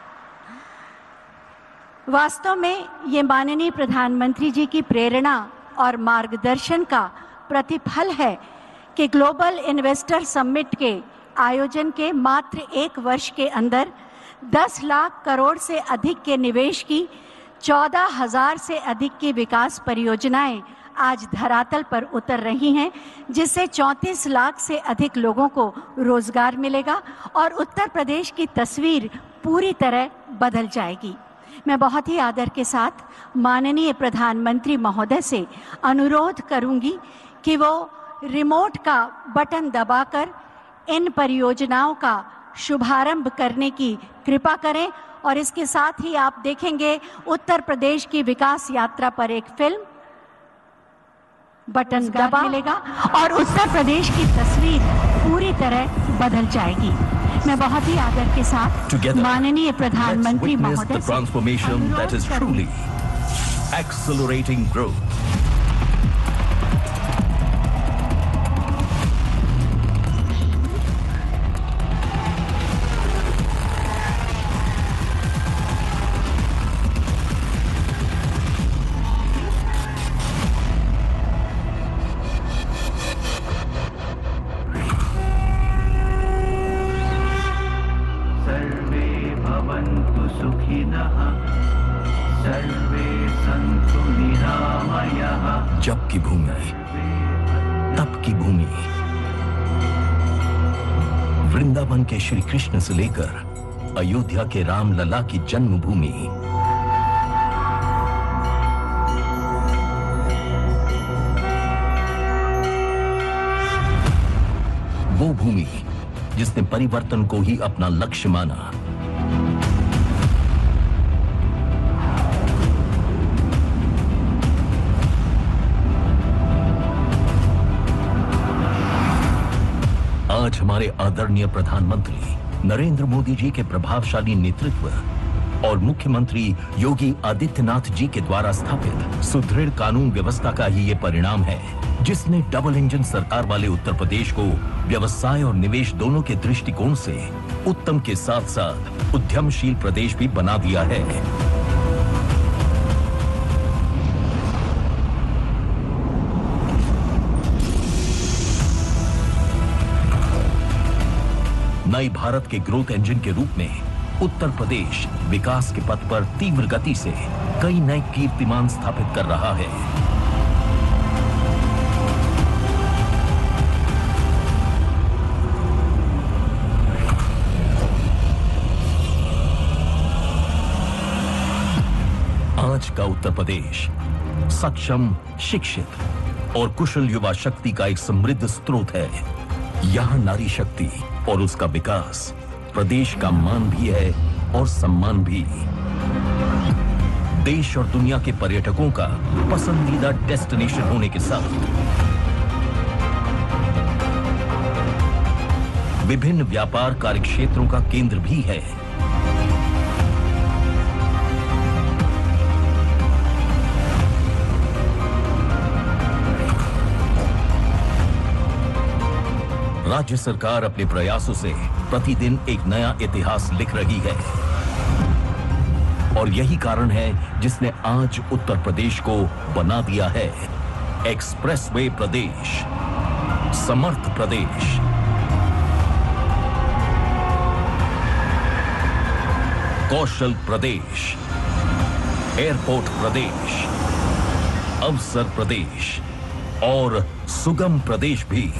वास्तव में ये माननीय प्रधानमंत्री जी की प्रेरणा और मार्गदर्शन का प्रतिफल है कि ग्लोबल इन्वेस्टर समिट के आयोजन के मात्र 1 वर्ष के अंदर 10 लाख करोड़ से अधिक के निवेश की 14,000 से अधिक की विकास परियोजनाएं आज धरातल पर उतर रही हैं, जिससे 34 लाख से अधिक लोगों को रोजगार मिलेगा और उत्तर प्रदेश की तस्वीर पूरी तरह बदल जाएगी। मैं बहुत ही आदर के साथ माननीय प्रधानमंत्री महोदय से अनुरोध करूंगी कि वो रिमोट का बटन दबाकर इन परियोजनाओं का शुभारंभ करने की कृपा करें और इसके साथ ही आप देखेंगे उत्तर प्रदेश की विकास यात्रा पर एक फिल्म बटन दबा मिलेगा और उत्तर प्रदेश की तस्वीर पूरी तरह बदल जाएगी। मैं बहुत ही आदर के साथ माननीय प्रधानमंत्री महोदय से transformation that is truly accelerating growth. जब की भूमि तब की भूमि, वृंदावन के श्री कृष्ण से लेकर अयोध्या के राम लला की जन्मभूमि, वो भूमि जिसने परिवर्तन को ही अपना लक्ष्य माना, आज हमारे आदरणीय प्रधानमंत्री नरेंद्र मोदी जी के प्रभावशाली नेतृत्व और मुख्यमंत्री योगी आदित्यनाथ जी के द्वारा स्थापित सुदृढ़ कानून व्यवस्था का ही ये परिणाम है, जिसने डबल इंजन सरकार वाले उत्तर प्रदेश को व्यवसाय और निवेश दोनों के दृष्टिकोण से उत्तम के साथ साथ उद्यमशील प्रदेश भी बना दिया है। नई भारत के ग्रोथ इंजन के रूप में उत्तर प्रदेश विकास के पथ पर तीव्र गति से कई नए कीर्तिमान स्थापित कर रहा है। आज का उत्तर प्रदेश सक्षम, शिक्षित और कुशल युवा शक्ति का एक समृद्ध स्रोत है। यहाँ नारी शक्ति और उसका विकास प्रदेश का मान भी है और सम्मान भी। देश और दुनिया के पर्यटकों का पसंदीदा डेस्टिनेशन होने के साथ विभिन्न व्यापार कार्यक्षेत्रों का केंद्र भी है। राज्य सरकार अपने प्रयासों से प्रतिदिन एक नया इतिहास लिख रही है और यही कारण है जिसने आज उत्तर प्रदेश को बना दिया है एक्सप्रेसवे प्रदेश, समर्थ प्रदेश, कौशल प्रदेश, एयरपोर्ट प्रदेश, अवसर प्रदेश और सुगम प्रदेश भी।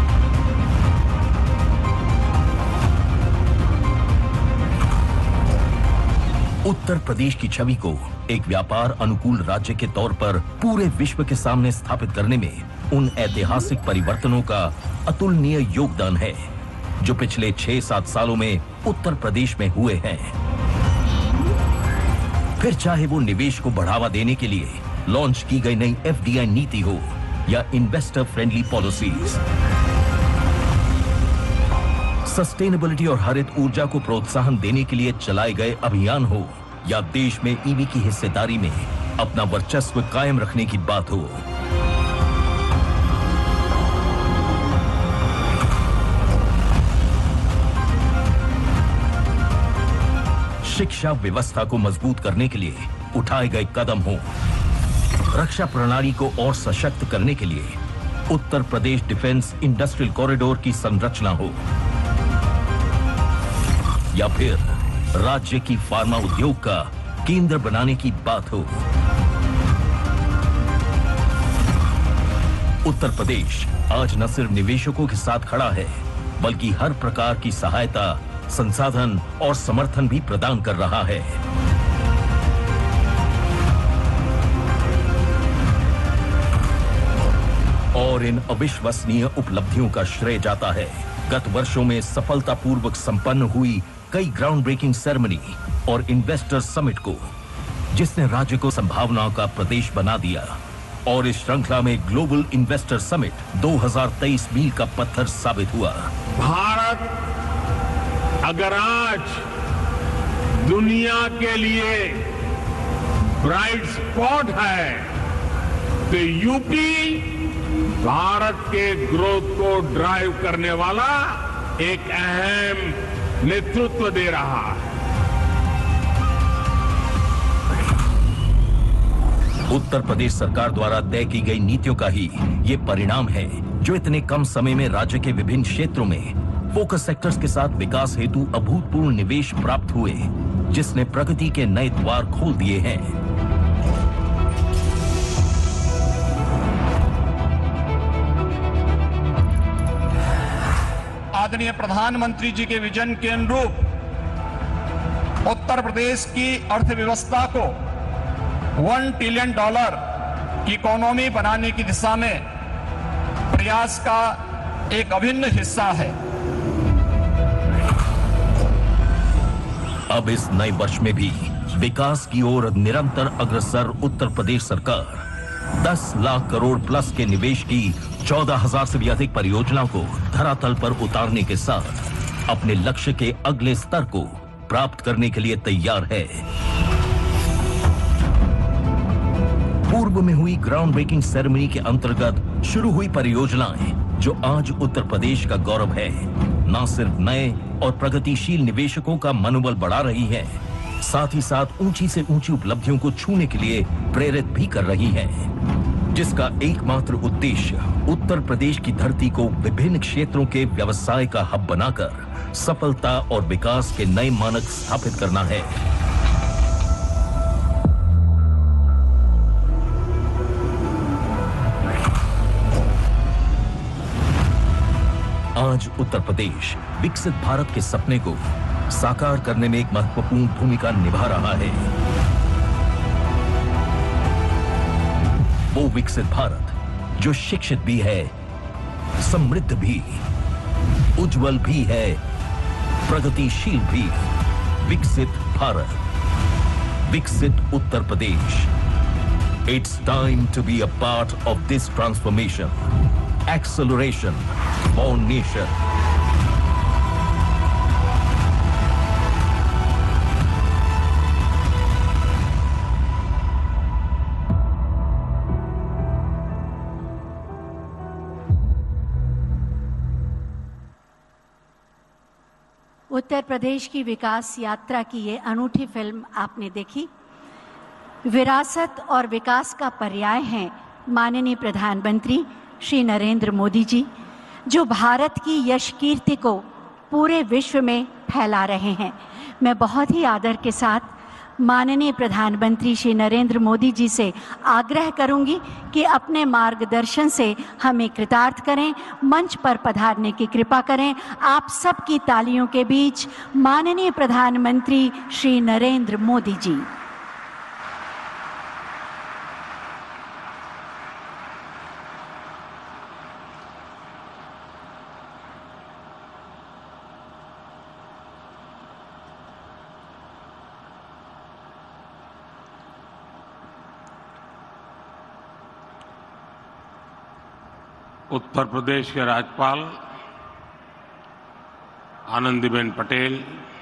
उत्तर प्रदेश की छवि को एक व्यापार अनुकूल राज्य के तौर पर पूरे विश्व के सामने स्थापित करने में उन ऐतिहासिक परिवर्तनों का अतुलनीय योगदान है जो पिछले 6-7 सालों में उत्तर प्रदेश में हुए हैं। फिर चाहे वो निवेश को बढ़ावा देने के लिए लॉन्च की गई नई एफडीआई नीति हो या इन्वेस्टर फ्रेंडली पॉलिसीज, सस्टेनेबिलिटी और हरित ऊर्जा को प्रोत्साहन देने के लिए चलाए गए अभियान हो या देश में ईवी की हिस्सेदारी में अपना वर्चस्व कायम रखने की बात हो, शिक्षा व्यवस्था को मजबूत करने के लिए उठाए गए कदम हो, रक्षा प्रणाली को और सशक्त करने के लिए Uttar Pradesh defence industrial corridor की संरचना हो, या फिर राज्य की फार्मा उद्योग का केंद्र बनाने की बात हो, उत्तर प्रदेश आज न सिर्फ निवेशकों के साथ खड़ा है बल्कि हर प्रकार की सहायता, संसाधन और समर्थन भी प्रदान कर रहा है। और इन अविश्वसनीय उपलब्धियों का श्रेय जाता है गत वर्षों में सफलतापूर्वक संपन्न हुई कई ग्राउंड ब्रेकिंग सेरेमनी और इन्वेस्टर समिट को, जिसने राज्य को संभावनाओं का प्रदेश बना दिया। और इस श्रृंखला में ग्लोबल इन्वेस्टर समिट 2023 मील का पत्थर साबित हुआ। भारत अगर आज दुनिया के लिए ब्राइट स्पॉट है तो यूपी भारत के ग्रोथ को ड्राइव करने वाला एक अहम नेतृत्व दे रहा है। उत्तर प्रदेश सरकार द्वारा तय की गई नीतियों का ही ये परिणाम है जो इतने कम समय में राज्य के विभिन्न क्षेत्रों में फोकस सेक्टर्स के साथ विकास हेतु अभूतपूर्व निवेश प्राप्त हुए, जिसने प्रगति के नए द्वार खोल दिए हैं। आदरणीय प्रधानमंत्री जी के विजन के अनुरूप उत्तर प्रदेश की अर्थव्यवस्था को $1 ट्रिलियन की इकोनॉमी बनाने की दिशा में प्रयास का एक अभिन्न हिस्सा है। अब इस नए वर्ष में भी विकास की ओर निरंतर अग्रसर उत्तर प्रदेश सरकार 10 लाख करोड़ प्लस के निवेश की 14,000 से भी अधिक परियोजनाओं को धरातल पर उतारने के साथ अपने लक्ष्य के अगले स्तर को प्राप्त करने के लिए तैयार है। पूर्व में हुई ग्राउंड ब्रेकिंग सेरेमनी के अंतर्गत शुरू हुई परियोजनाएं जो आज उत्तर प्रदेश का गौरव है, न सिर्फ नए और प्रगतिशील निवेशकों का मनोबल बढ़ा रही है, साथ ही साथ ऊंची से ऊंची उपलब्धियों को छूने के लिए प्रेरित भी कर रही है, जिसका एकमात्र उद्देश्य उत्तर प्रदेश की धरती को विभिन्न क्षेत्रों के व्यवसाय का हब बनाकर सफलता और विकास के नए मानक स्थापित करना है। आज उत्तर प्रदेश विकसित भारत के सपने को साकार करने में एक महत्वपूर्ण भूमिका निभा रहा है। वो विकसित भारत जो शिक्षित भी है, समृद्ध भी, उज्जवल भी है, प्रगतिशील भी। विकसित भारत, विकसित Uttar Pradesh. It's time to be a part of this transformation. Acceleration for nation. Uttar Pradesh की विकास यात्रा की ये अनूठी फिल्म आपने देखी। विरासत और विकास का पर्याय हैं माननीय प्रधानमंत्री श्री नरेंद्र मोदी जी, जो भारत की यश कीर्ति को पूरे विश्व में फैला रहे हैं। मैं बहुत ही आदर के साथ माननीय प्रधानमंत्री श्री नरेंद्र मोदी जी से आग्रह करूंगी कि अपने मार्गदर्शन से हमें कृतार्थ करें, मंच पर पधारने की कृपा करें। आप सबकी तालियों के बीच माननीय प्रधानमंत्री श्री नरेंद्र मोदी जी। उत्तर प्रदेश के राज्यपाल आनंदीबेन पटेल,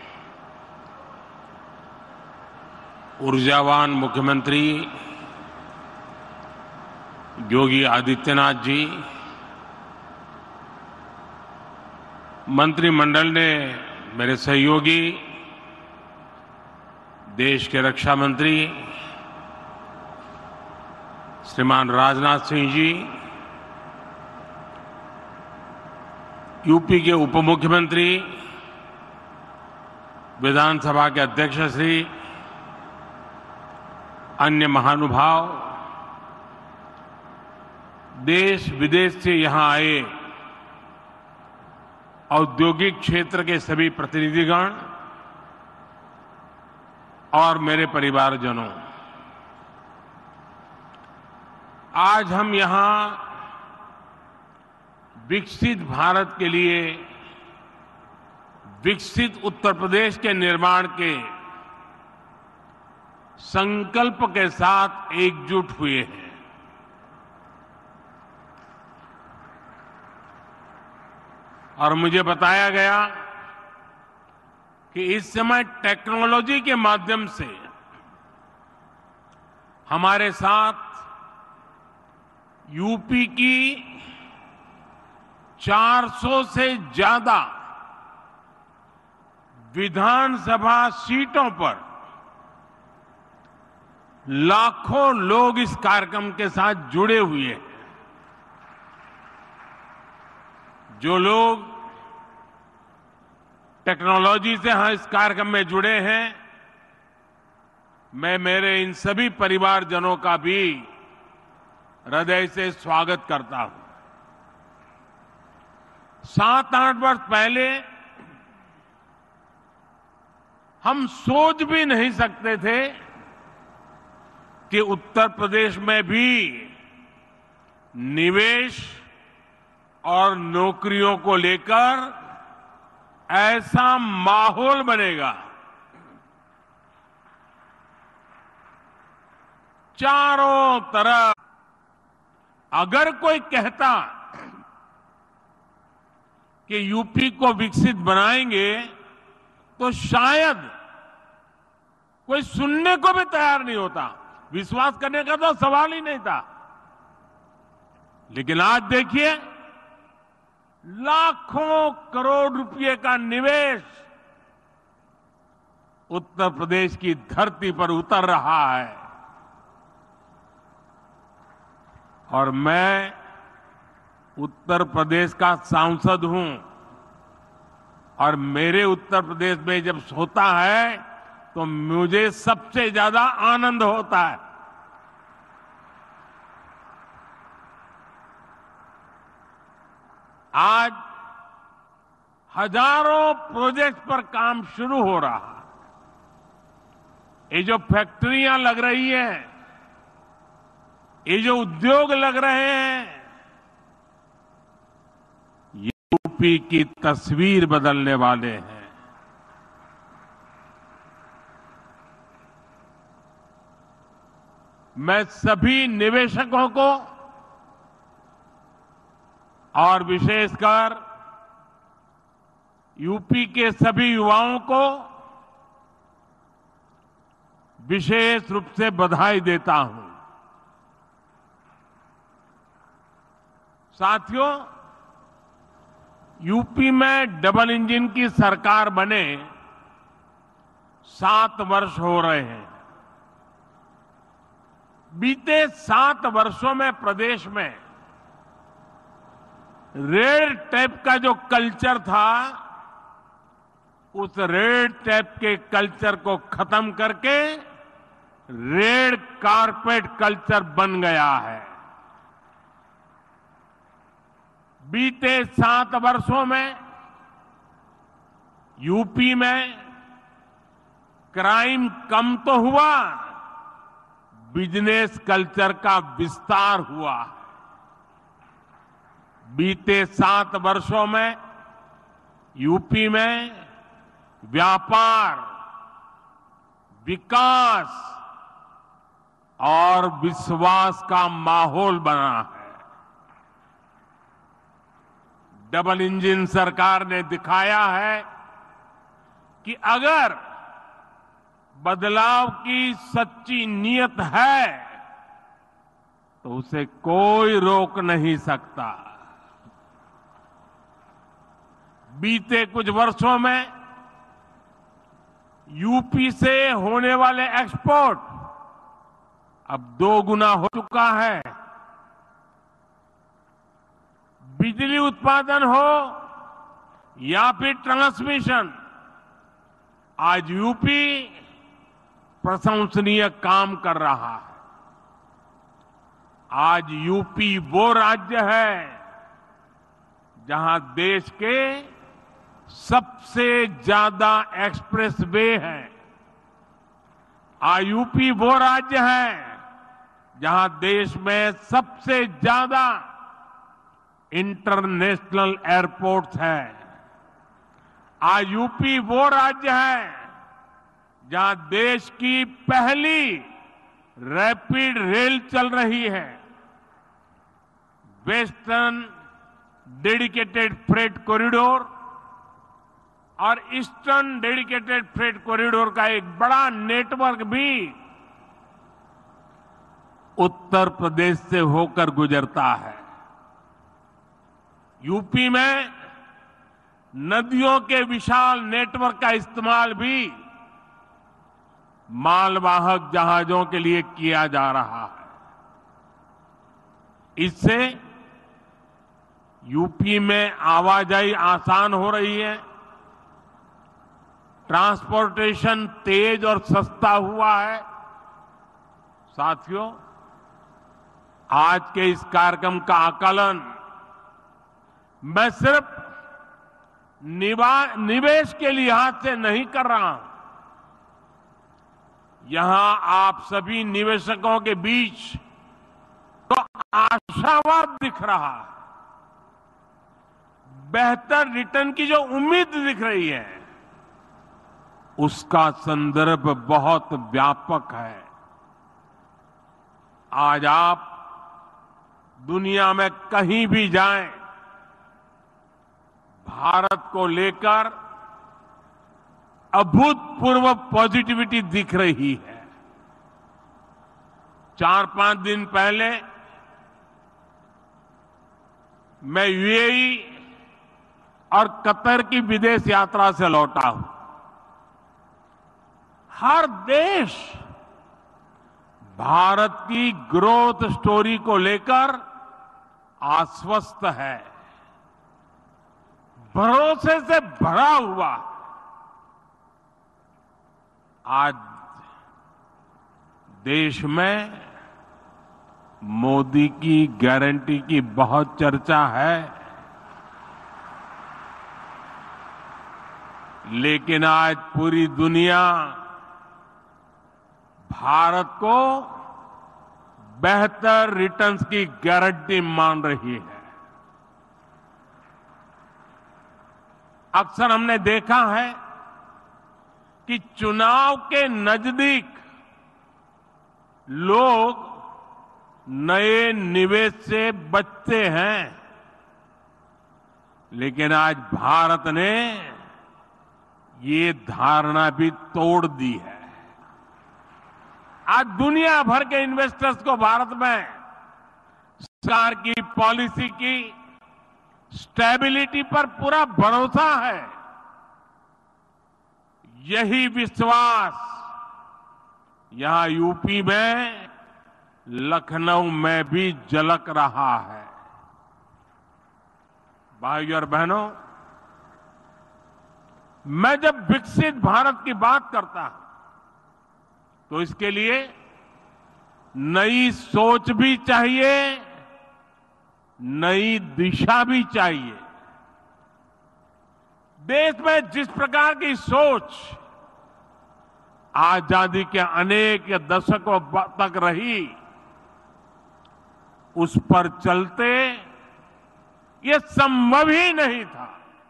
ऊर्जावान मुख्यमंत्री योगी आदित्यनाथ जी, मंत्रिमंडल ने मेरे सहयोगी देश के रक्षा मंत्री श्रीमान राजनाथ सिंह जी, यूपी के उप मुख्यमंत्री, विधानसभा के अध्यक्ष श्री, अन्य महानुभाव, देश विदेश से यहां आए औद्योगिक क्षेत्र के सभी प्रतिनिधिगण और मेरे परिवारजनों, आज हम यहां विकसित भारत के लिए विकसित उत्तर प्रदेश के निर्माण के संकल्प के साथ एकजुट हुए हैं। और मुझे बताया गया कि इस समय टेक्नोलॉजी के माध्यम से हमारे साथ यूपी की 400 से ज्यादा विधानसभा सीटों पर लाखों लोग इस कार्यक्रम के साथ जुड़े हुए हैं। जो लोग टेक्नोलॉजी से इस कार्यक्रम में जुड़े हैं, मैं मेरे इन सभी परिवारजनों का भी हृदय से स्वागत करता हूं। 7-8 वर्ष पहले हम सोच भी नहीं सकते थे कि उत्तर प्रदेश में भी निवेश और नौकरियों को लेकर ऐसा माहौल बनेगा। चारों तरफ अगर कोई कहता कि यूपी को विकसित बनाएंगे तो शायद कोई सुनने को भी तैयार नहीं होता, विश्वास करने का तो सवाल ही नहीं था। लेकिन आज देखिए, लाखों करोड़ रुपए का निवेश उत्तर प्रदेश की धरती पर उतर रहा है। और मैं उत्तर प्रदेश का सांसद हूं और मेरे उत्तर प्रदेश में जब होता है तो मुझे सबसे ज्यादा आनंद होता है। आज हजारों प्रोजेक्ट पर काम शुरू हो रहा है। ये जो फैक्ट्रियां लग रही हैं, ये जो उद्योग लग रहे हैं, ये यूपी की तस्वीर बदलने वाले हैं। मैं सभी निवेशकों को और विशेषकर यूपी के सभी युवाओं को विशेष रूप से बधाई देता हूं। साथियों, यूपी में डबल इंजन की सरकार बने 7 वर्ष हो रहे हैं। बीते 7 वर्षों में प्रदेश में रेड टेप का जो कल्चर था, उस रेड टेप के कल्चर को खत्म करके रेड कारपेट कल्चर बन गया है। बीते 7 वर्षों में यूपी में क्राइम कम तो हुआ, बिजनेस कल्चर का विस्तार हुआ। बीते 7 वर्षों में यूपी में व्यापार, विकास और विश्वास का माहौल बना है। डबल इंजन सरकार ने दिखाया है कि अगर बदलाव की सच्ची नीयत है तो उसे कोई रोक नहीं सकता। बीते कुछ वर्षों में यूपी से होने वाले एक्सपोर्ट अब 2 गुना हो चुका है। बिजली उत्पादन हो या फिर ट्रांसमिशन, आज यूपी प्रशंसनीय काम कर रहा है। आज यूपी वो राज्य है जहां देश के सबसे ज्यादा एक्सप्रेस वे हैं। आज यूपी वो राज्य है जहां देश में सबसे ज्यादा इंटरनेशनल एयरपोर्ट्स हैं। आज यूपी वो राज्य है जहां देश की पहली रैपिड रेल चल रही है। वेस्टर्न डेडिकेटेड फ्रेट कॉरिडोर और ईस्टर्न डेडिकेटेड फ्रेट कॉरिडोर का एक बड़ा नेटवर्क भी उत्तर प्रदेश से होकर गुजरता है। यूपी में नदियों के विशाल नेटवर्क का इस्तेमाल भी मालवाहक जहाजों के लिए किया जा रहा है। इससे यूपी में आवाजाही आसान हो रही है, ट्रांसपोर्टेशन तेज और सस्ता हुआ है। साथियों, आज के इस कार्यक्रम का आकलन मैं सिर्फ निवेश के लिहाज से नहीं कर रहा हूं। यहां आप सभी निवेशकों के बीच तो आशावाद दिख रहा है, बेहतर रिटर्न की जो उम्मीद दिख रही है उसका संदर्भ बहुत व्यापक है। आज आप दुनिया में कहीं भी जाएं, भारत को लेकर अभूतपूर्व पॉजिटिविटी दिख रही है। 4-5 दिन पहले मैं यूएई और कतर की विदेश यात्रा से लौटा हूं। हर देश भारत की ग्रोथ स्टोरी को लेकर आश्वस्त है, भरोसे से भरा हुआ। आज देश में मोदी की गारंटी की बहुत चर्चा है, लेकिन आज पूरी दुनिया भारत को बेहतर रिटर्न्स की गारंटी मान रही है। अक्सर हमने देखा है कि चुनाव के नजदीक लोग नए निवेश से बचते हैं, लेकिन आज भारत ने ये धारणा भी तोड़ दी है। आज दुनिया भर के इन्वेस्टर्स को भारत में सरकार की पॉलिसी की स्टेबिलिटी पर पूरा भरोसा है। यही विश्वास यहां यूपी में, लखनऊ में भी झलक रहा है। भाइयों और बहनों, मैं जब विकसित भारत की बात करता हूं तो इसके लिए नई सोच भी चाहिए, नई दिशा भी चाहिए। देश में जिस प्रकार की सोच आजादी के अनेक दशकों तक रही, उस पर चलते ये संभव ही नहीं था।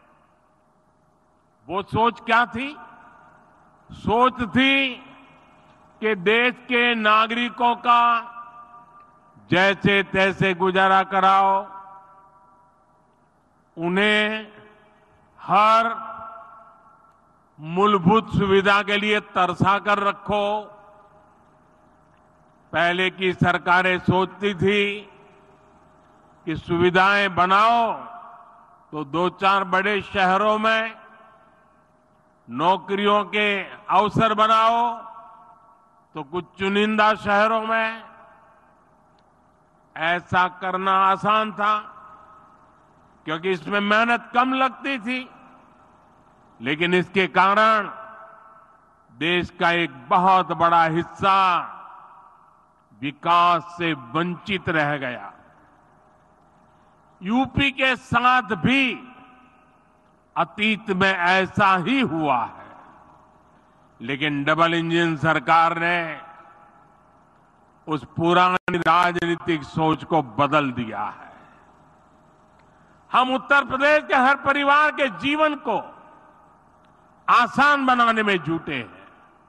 वो सोच क्या थी? सोच थी कि देश के नागरिकों का जैसे तैसे गुजारा कराओ, उन्हें हर मूलभूत सुविधा के लिए तरसा कर रखो। पहले की सरकारें सोचती थी कि सुविधाएं बनाओ तो 2-4 बड़े शहरों में नौकरियों के अवसर बनाओ तो कुछ चुनिंदा शहरों में। ऐसा करना आसान था क्योंकि इसमें मेहनत कम लगती थी, लेकिन इसके कारण देश का एक बहुत बड़ा हिस्सा विकास से वंचित रह गया। यूपी के साथ भी अतीत में ऐसा ही हुआ है, लेकिन डबल इंजन सरकार ने उस पुरानी राजनीतिक सोच को बदल दिया है। हम उत्तर प्रदेश के हर परिवार के जीवन को आसान बनाने में जुटे हैं।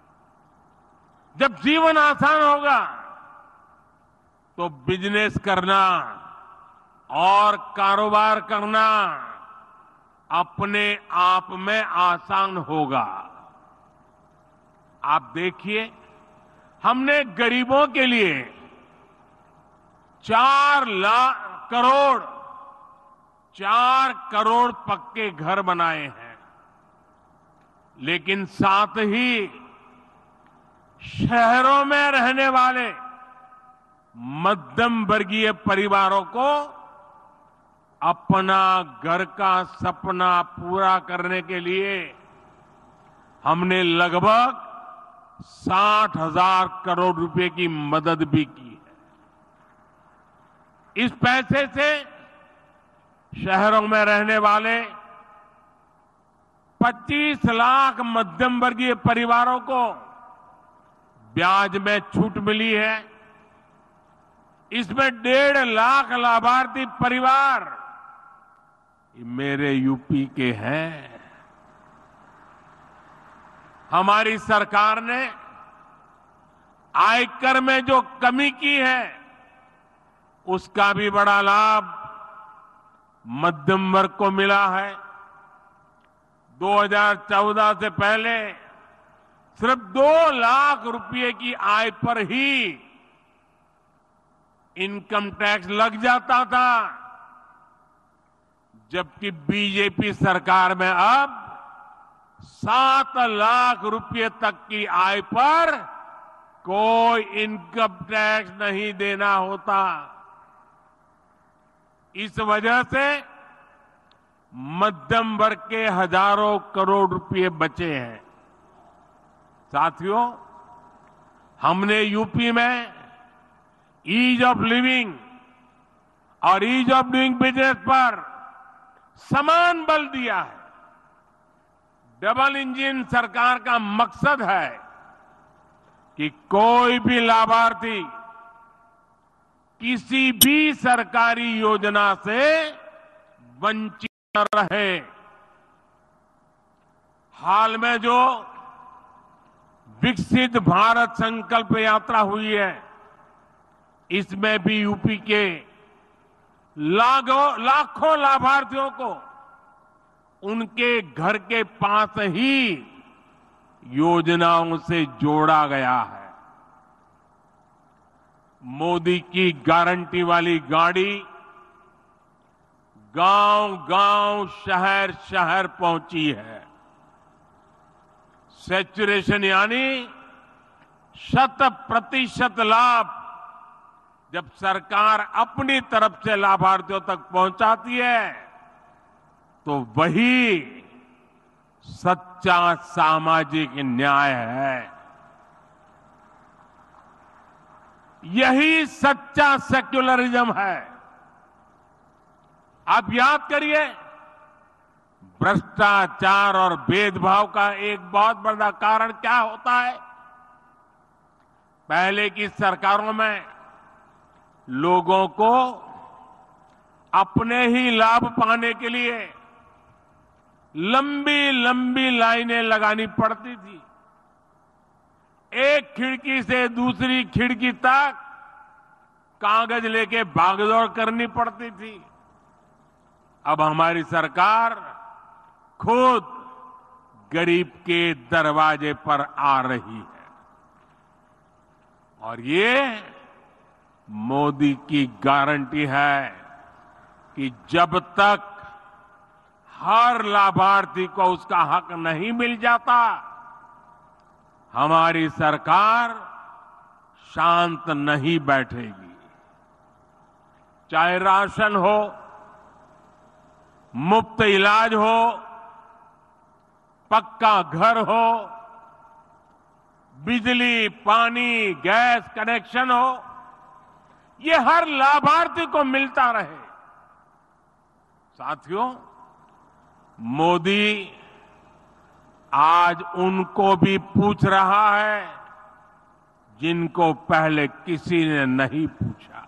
जब जीवन आसान होगा तो बिजनेस करना और कारोबार करना अपने आप में आसान होगा। आप देखिए, हमने गरीबों के लिए 4 करोड़ पक्के घर बनाए हैं, लेकिन साथ ही शहरों में रहने वाले मध्यम वर्गीय परिवारों को अपना घर का सपना पूरा करने के लिए हमने लगभग 60,000 करोड़ रुपए की मदद भी की है। इस पैसे से शहरों में रहने वाले 25 लाख मध्यम वर्गीय परिवारों को ब्याज में छूट मिली है। इसमें 1.5 लाख लाभार्थी परिवार मेरे यूपी के हैं। हमारी सरकार ने आयकर में जो कमी की है उसका भी बड़ा लाभ मध्यम वर्ग को मिला है। 2014 से पहले सिर्फ 2 लाख रुपए की आय पर ही इनकम टैक्स लग जाता था, जबकि बीजेपी सरकार में अब 7 लाख रुपए तक की आय पर कोई इनकम टैक्स नहीं देना होता। इस वजह से मध्यम वर्ग के हजारों करोड़ रुपए बचे हैं। साथियों, हमने यूपी में ईज ऑफ लिविंग और ईज ऑफ डूइंग बिजनेस पर समान बल दिया है। डबल इंजन सरकार का मकसद है कि कोई भी लाभार्थी किसी भी सरकारी योजना से वंचित न रहे। हाल में जो विकसित भारत संकल्प यात्रा हुई है, इसमें भी यूपी के लाखों लाभार्थियों को उनके घर के पास ही योजनाओं से जोड़ा गया है। मोदी की गारंटी वाली गाड़ी गांव-गांव, शहर-शहर पहुंची है। सैचुरेशन यानी 100% लाभ जब सरकार अपनी तरफ से लाभार्थियों तक पहुंचाती है तो वही सच्चा सामाजिक न्याय है। यही सच्चा सेक्युलरिज्म है। आप याद करिए, भ्रष्टाचार और भेदभाव का एक बहुत बड़ा कारण क्या होता है। पहले की सरकारों में लोगों को अपने ही लाभ पाने के लिए लंबी लंबी लाइनें लगानी पड़ती थी। एक खिड़की से दूसरी खिड़की तक कागज लेके भागदौड़ करनी पड़ती थी। अब हमारी सरकार खुद गरीब के दरवाजे पर आ रही है और ये मोदी की गारंटी है कि जब तक हर लाभार्थी को उसका हक नहीं मिल जाता, हमारी सरकार शांत नहीं बैठेगी। चाहे राशन हो, मुफ्त इलाज हो, पक्का घर हो, बिजली, पानी, गैस कनेक्शन हो, ये हर लाभार्थी को मिलता रहे। साथियों, मोदी आज उनको भी पूछ रहा है जिनको पहले किसी ने नहीं पूछा।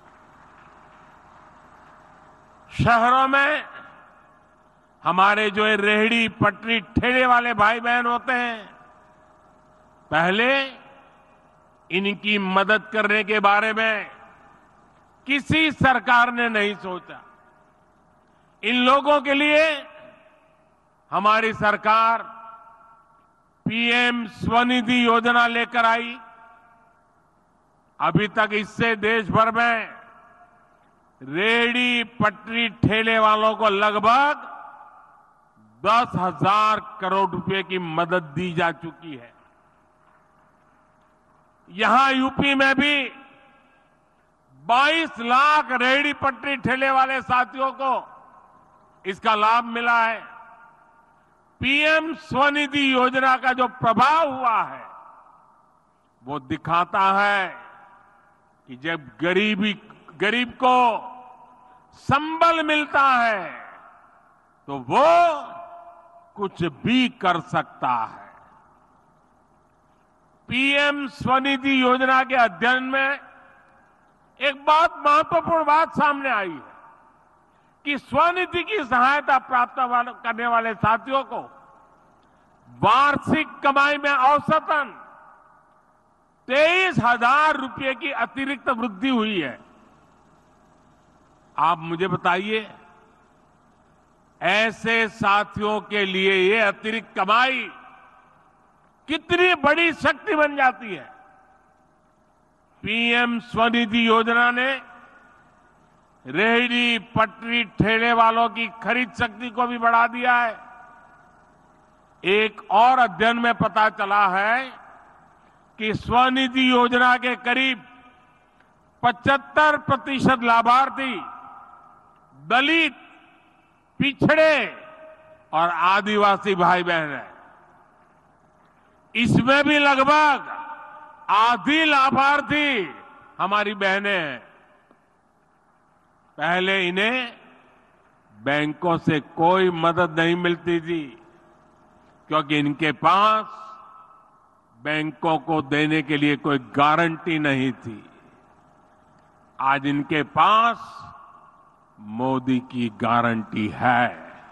शहरों में हमारे जो रेहड़ी पटरी ठेले वाले भाई बहन होते हैं, पहले इनकी मदद करने के बारे में किसी सरकार ने नहीं सोचा। इन लोगों के लिए हमारी सरकार पीएम स्वनिधि योजना लेकर आई। अभी तक इससे देश भर में रेहड़ी पटरी ठेले वालों को लगभग 10,000 करोड़ रुपए की मदद दी जा चुकी है। यहां यूपी में भी 22 लाख रेहड़ी पटरी ठेले वाले साथियों को इसका लाभ मिला है। पीएम स्वनिधि योजना का जो प्रभाव हुआ है वो दिखाता है कि जब गरीब को संबल मिलता है तो वो कुछ भी कर सकता है। पीएम स्वनिधि योजना के अध्ययन में एक बहुत महत्वपूर्ण बात सामने आई है कि स्वनिधि की सहायता प्राप्त करने वाले साथियों को वार्षिक कमाई में औसतन 23,000 रुपए की अतिरिक्त वृद्धि हुई है। आप मुझे बताइए, ऐसे साथियों के लिए ये अतिरिक्त कमाई कितनी बड़ी शक्ति बन जाती है। पीएम स्वनिधि योजना ने रेहड़ी पटरी ठेले वालों की खरीद शक्ति को भी बढ़ा दिया है। एक और अध्ययन में पता चला है कि स्वनिधि योजना के करीब 75% लाभार्थी दलित, पिछड़े और आदिवासी भाई बहन हैं। इसमें भी लगभग आधी लाभार्थी हमारी बहनें हैं। पहले इन्हें बैंकों से कोई मदद नहीं मिलती थी क्योंकि इनके पास बैंकों को देने के लिए कोई गारंटी नहीं थी। आज इनके पास मोदी की गारंटी है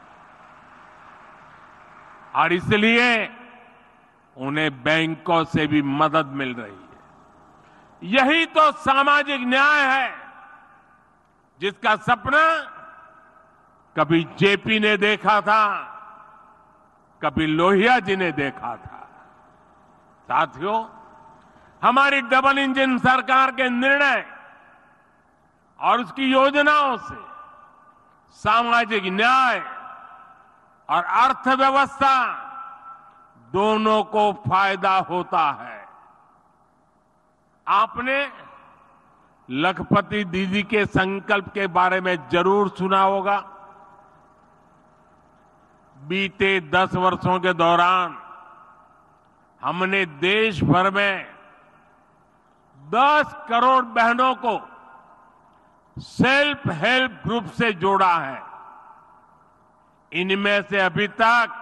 और इसलिए उन्हें बैंकों से भी मदद मिल रही है। यही तो सामाजिक न्याय है जिसका सपना कभी जेपी ने देखा था, कभी लोहिया जी ने देखा था। साथियों, हमारी डबल इंजन सरकार के निर्णय और उसकी योजनाओं से सामाजिक न्याय और अर्थव्यवस्था दोनों को फायदा होता है। आपने लखपति दीदी के संकल्प के बारे में जरूर सुना होगा। बीते 10 वर्षों के दौरान हमने देश भर में 10 करोड़ बहनों को सेल्फ हेल्प ग्रुप से जोड़ा है। इनमें से अभी तक,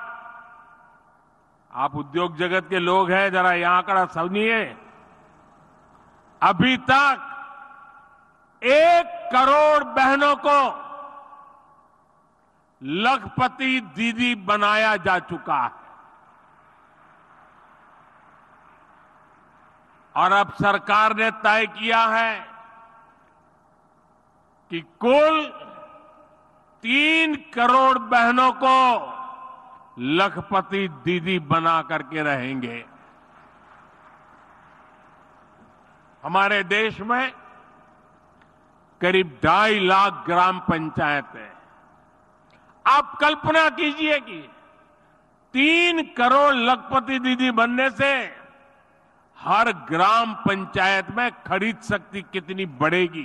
आप उद्योग जगत के लोग हैं, जरा यह आंकड़ा समझिए, अभी तक 1 करोड़ बहनों को लखपति दीदी बनाया जा चुका है। और अब सरकार ने तय किया है कि कुल 3 करोड़ बहनों को लखपति दीदी बना करके रहेंगे। हमारे देश में करीब 2.5 लाख ग्राम पंचायतें। आप कल्पना कीजिए कि 3 करोड़ लखपति दीदी बनने से हर ग्राम पंचायत में खरीद शक्ति कितनी बढ़ेगी।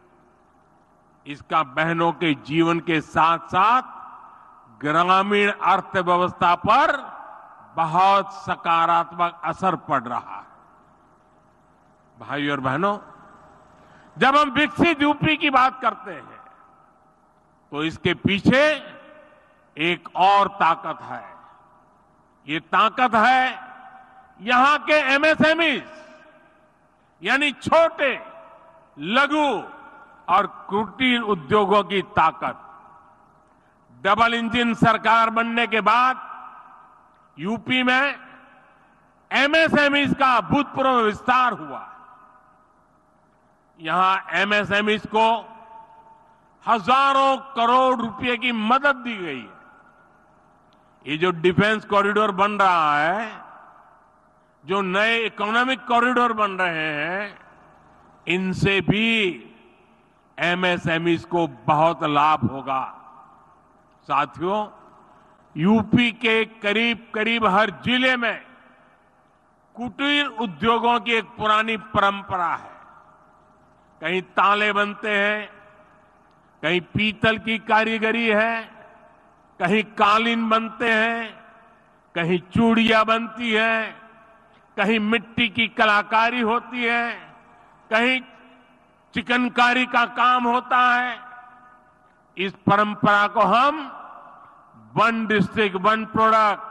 इसका बहनों के जीवन के साथ साथ ग्रामीण अर्थव्यवस्था पर बहुत सकारात्मक असर पड़ रहा है। भाइयों और बहनों, जब हम विकसित यूपी की बात करते हैं तो इसके पीछे एक और ताकत है। ये ताकत है यहां के एमएसएमई, यानी छोटे, लघु और कुटीर उद्योगों की ताकत। डबल इंजन सरकार बनने के बाद यूपी में एमएसएमई का अभूतपूर्व विस्तार हुआ। यहां एमएसएमई को हजारों करोड़ रुपए की मदद दी गई है। ये जो डिफेंस कॉरिडोर बन रहा है, जो नए इकोनॉमिक कॉरिडोर बन रहे हैं, इनसे भी एमएसएमई को बहुत लाभ होगा। साथियों, यूपी के करीब करीब हर जिले में कुटीर उद्योगों की एक पुरानी परंपरा है। कहीं ताले बनते हैं, कहीं पीतल की कारीगरी है, कहीं कालीन बनते हैं, कहीं चूड़ियां बनती हैं, कहीं मिट्टी की कलाकारी होती है, कहीं चिकनकारी का काम होता है। इस परंपरा को हम वन डिस्ट्रिक्ट वन प्रोडक्ट,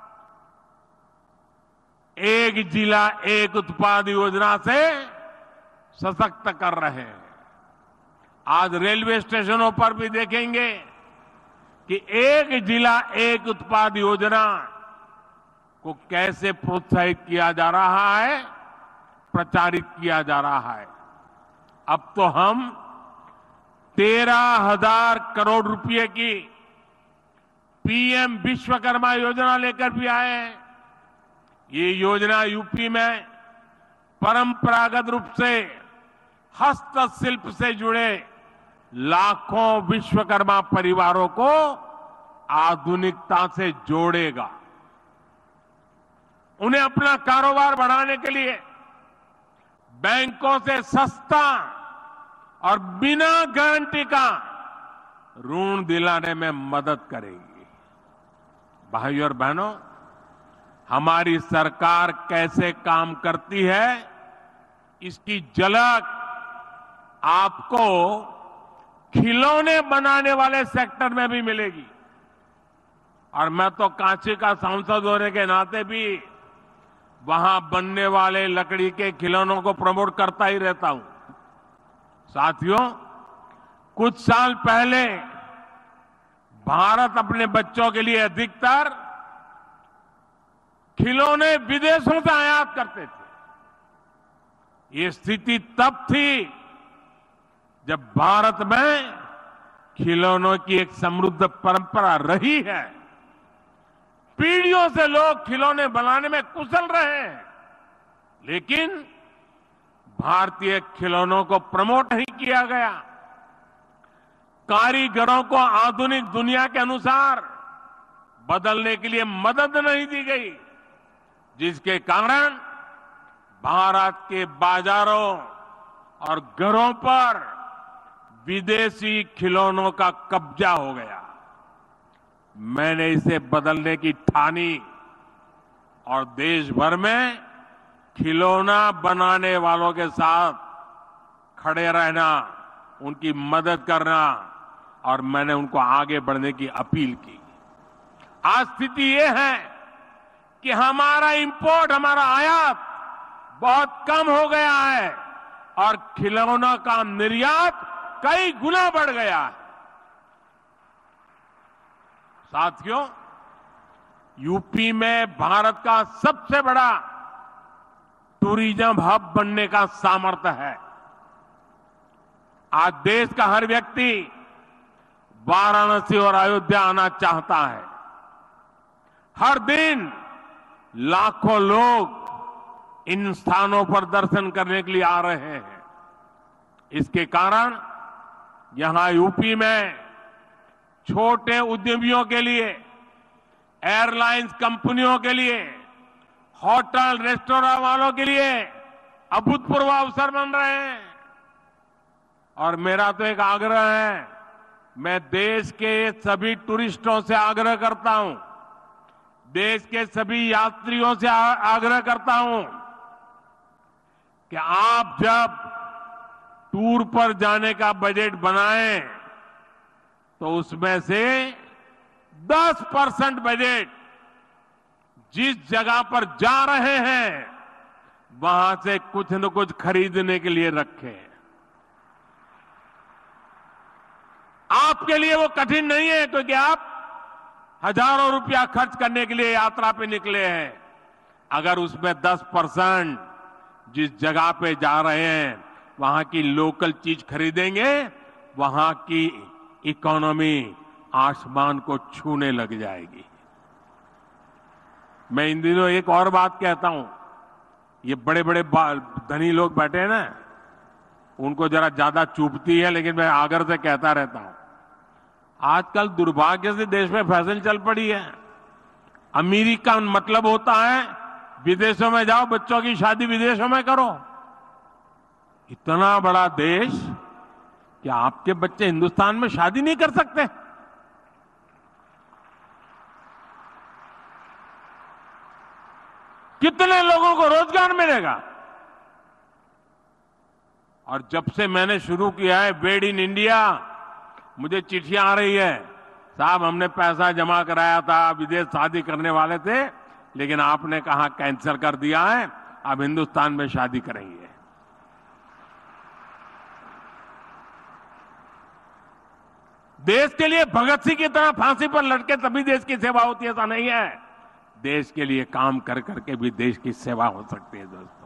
एक जिला एक उत्पाद योजना से सशक्त कर रहे हैं। आज रेलवे स्टेशनों पर भी देखेंगे कि एक जिला एक उत्पाद योजना को कैसे प्रोत्साहित किया जा रहा है, प्रचारित किया जा रहा है। अब तो हम 13,000 करोड़ रुपए की पीएम विश्वकर्मा योजना लेकर भी आए हैं। ये योजना यूपी में परंपरागत रूप से हस्तशिल्प से जुड़े लाखों विश्वकर्मा परिवारों को आधुनिकता से जोड़ेगा। उन्हें अपना कारोबार बढ़ाने के लिए बैंकों से सस्ता और बिना गारंटी का ऋण दिलाने में मदद करेगी। भाइयों और बहनों, हमारी सरकार कैसे काम करती है, इसकी झलक आपको खिलौने बनाने वाले सेक्टर में भी मिलेगी। और मैं तो कांची का सांसद होने के नाते भी वहां बनने वाले लकड़ी के खिलौनों को प्रमोट करता ही रहता हूं। साथियों, कुछ साल पहले भारत अपने बच्चों के लिए अधिकतर खिलौने विदेशों से आयात करते थे। ये स्थिति तब थी जब भारत में खिलौनों की एक समृद्ध परंपरा रही है। पीढ़ियों से लोग खिलौने बनाने में कुशल रहे हैं, लेकिन भारतीय खिलौनों को प्रमोट नहीं किया गया। कारीगरों को आधुनिक दुनिया के अनुसार बदलने के लिए मदद नहीं दी गई, जिसके कारण भारत के बाजारों और घरों पर विदेशी खिलौनों का कब्जा हो गया। मैंने इसे बदलने की ठानी और देश भर में खिलौना बनाने वालों के साथ खड़े रहना, उनकी मदद करना और मैंने उनको आगे बढ़ने की अपील की। आज स्थिति ये है कि हमारा इंपोर्ट, हमारा आयात बहुत कम हो गया है और खिलौना का निर्यात कई गुना बढ़ गया है। साथियों, यूपी में भारत का सबसे बड़ा टूरिज्म हब बनने का सामर्थ्य है। आज देश का हर व्यक्ति वाराणसी और अयोध्या आना चाहता है। हर दिन लाखों लोग इन स्थानों पर दर्शन करने के लिए आ रहे हैं। इसके कारण यहां यूपी में छोटे उद्यमियों के लिए, एयरलाइंस कंपनियों के लिए, होटल रेस्टोरेंट वालों के लिए अभूतपूर्व अवसर बन रहे हैं। और मेरा तो एक आग्रह है, मैं देश के सभी टूरिस्टों से आग्रह करता हूं, देश के सभी यात्रियों से आग्रह करता हूं कि आप जब टूर पर जाने का बजट बनाएं तो उसमें से 10% बजट जिस जगह पर जा रहे हैं वहां से कुछ न कुछ खरीदने के लिए रखें। आपके लिए वो कठिन नहीं है, क्योंकि आप हजारों रुपया खर्च करने के लिए यात्रा पे निकले हैं। अगर उसमें 10% जिस जगह पे जा रहे हैं वहां की लोकल चीज खरीदेंगे, वहां की इकोनॉमी आसमान को छूने लग जाएगी। मैं इन दिनों एक और बात कहता हूं, ये बड़े बड़े धनी लोग बैठे हैं ना, उनको जरा ज्यादा चुभती है, लेकिन मैं आग्रह से कहता रहता हूं। आजकल दुर्भाग्य से देश में फैशन चल पड़ी है, अमीरी का मतलब होता है विदेशों में जाओ, बच्चों की शादी विदेशों में करो। इतना बड़ा देश, क्या आपके बच्चे हिंदुस्तान में शादी नहीं कर सकते? कितने लोगों को रोजगार मिलेगा? और जब से मैंने शुरू किया है मेड इन इंडिया, मुझे चिट्ठियां आ रही है, साहब हमने पैसा जमा कराया था, विदेश शादी करने वाले थे, लेकिन आपने कहा कैंसिल कर दिया है, अब हिंदुस्तान में शादी करेंगे। देश के लिए भगत सिंह की तरह फांसी पर लटके तभी देश की सेवा होती है, ऐसा नहीं है। देश के लिए काम कर करके भी देश की सेवा हो सकती है दोस्तों।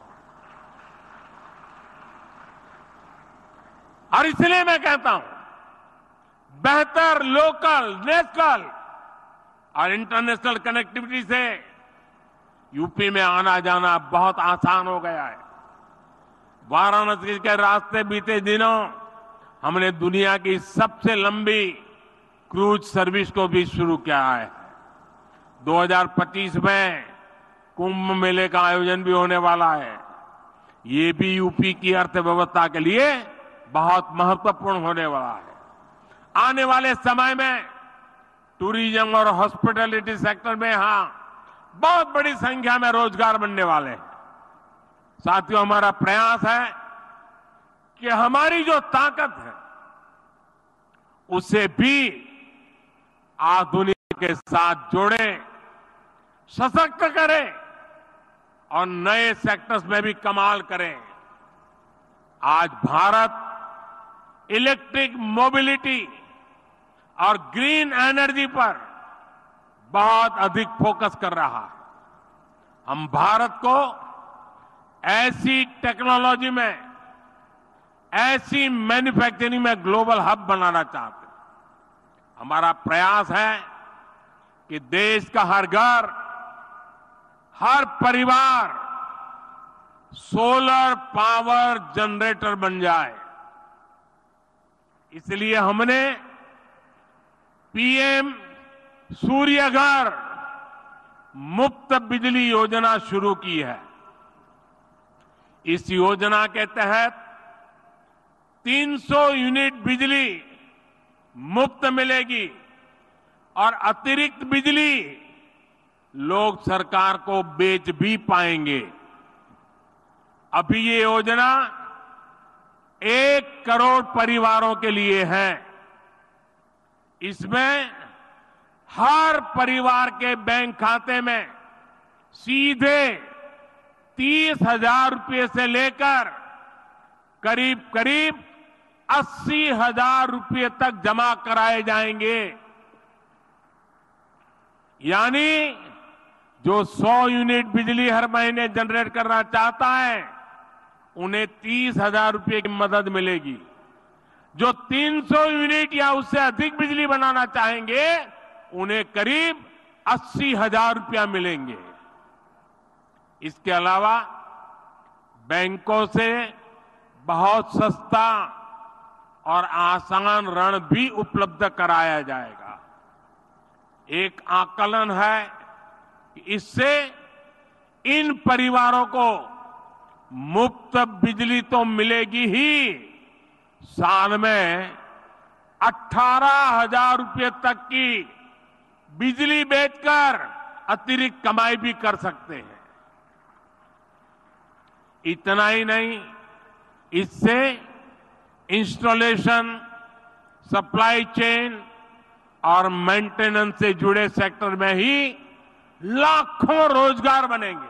और इसलिए मैं कहता हूं, बेहतर लोकल, नेशनल और इंटरनेशनल कनेक्टिविटी से यूपी में आना जाना बहुत आसान हो गया है। वाराणसी के रास्ते बीते दिनों हमने दुनिया की सबसे लंबी क्रूज सर्विस को भी शुरू किया है। 2025 में कुंभ मेले का आयोजन भी होने वाला है। ये भी यूपी की अर्थव्यवस्था के लिए बहुत महत्वपूर्ण होने वाला है। आने वाले समय में टूरिज्म और हॉस्पिटैलिटी सेक्टर में यहां बहुत बड़ी संख्या में रोजगार बनने वाले हैं। साथियों, हमारा प्रयास है कि हमारी जो ताकत है उसे भी आधुनिक के साथ जोड़ें, सशक्त करें और नए सेक्टर्स में भी कमाल करें। आज भारत इलेक्ट्रिक मोबिलिटी और ग्रीन एनर्जी पर बहुत अधिक फोकस कर रहा है। हम भारत को ऐसी टेक्नोलॉजी में, ऐसी मैन्युफैक्चरिंग में ग्लोबल हब बनाना चाहते हैं। हमारा प्रयास है कि देश का हर घर, हर परिवार सोलर पावर जनरेटर बन जाए। इसलिए हमने पीएम सूर्य घर मुफ्त बिजली योजना शुरू की है। इस योजना के तहत 300 यूनिट बिजली मुफ्त मिलेगी और अतिरिक्त बिजली लोग सरकार को बेच भी पाएंगे। अभी ये योजना 1 करोड़ परिवारों के लिए है। इसमें हर परिवार के बैंक खाते में सीधे 30,000 रुपये से लेकर करीब करीब 80,000 रुपये तक जमा कराए जाएंगे। यानी जो 100 यूनिट बिजली हर महीने जनरेट करना चाहता है, उन्हें 30,000 रुपये की मदद मिलेगी। जो 300 यूनिट या उससे अधिक बिजली बनाना चाहेंगे उन्हें करीब 80,000 रुपया मिलेंगे। इसके अलावा बैंकों से बहुत सस्ता और आसान ऋण भी उपलब्ध कराया जाएगा। एक आकलन है कि इससे इन परिवारों को मुफ्त बिजली तो मिलेगी ही, साल में 18,000 रुपये तक की बिजली बेचकर अतिरिक्त कमाई भी कर सकते हैं। इतना ही नहीं, इससे इंस्टॉलेशन, सप्लाई चेन और मेंटेनेंस से जुड़े सेक्टर में ही लाखों रोजगार बनेंगे।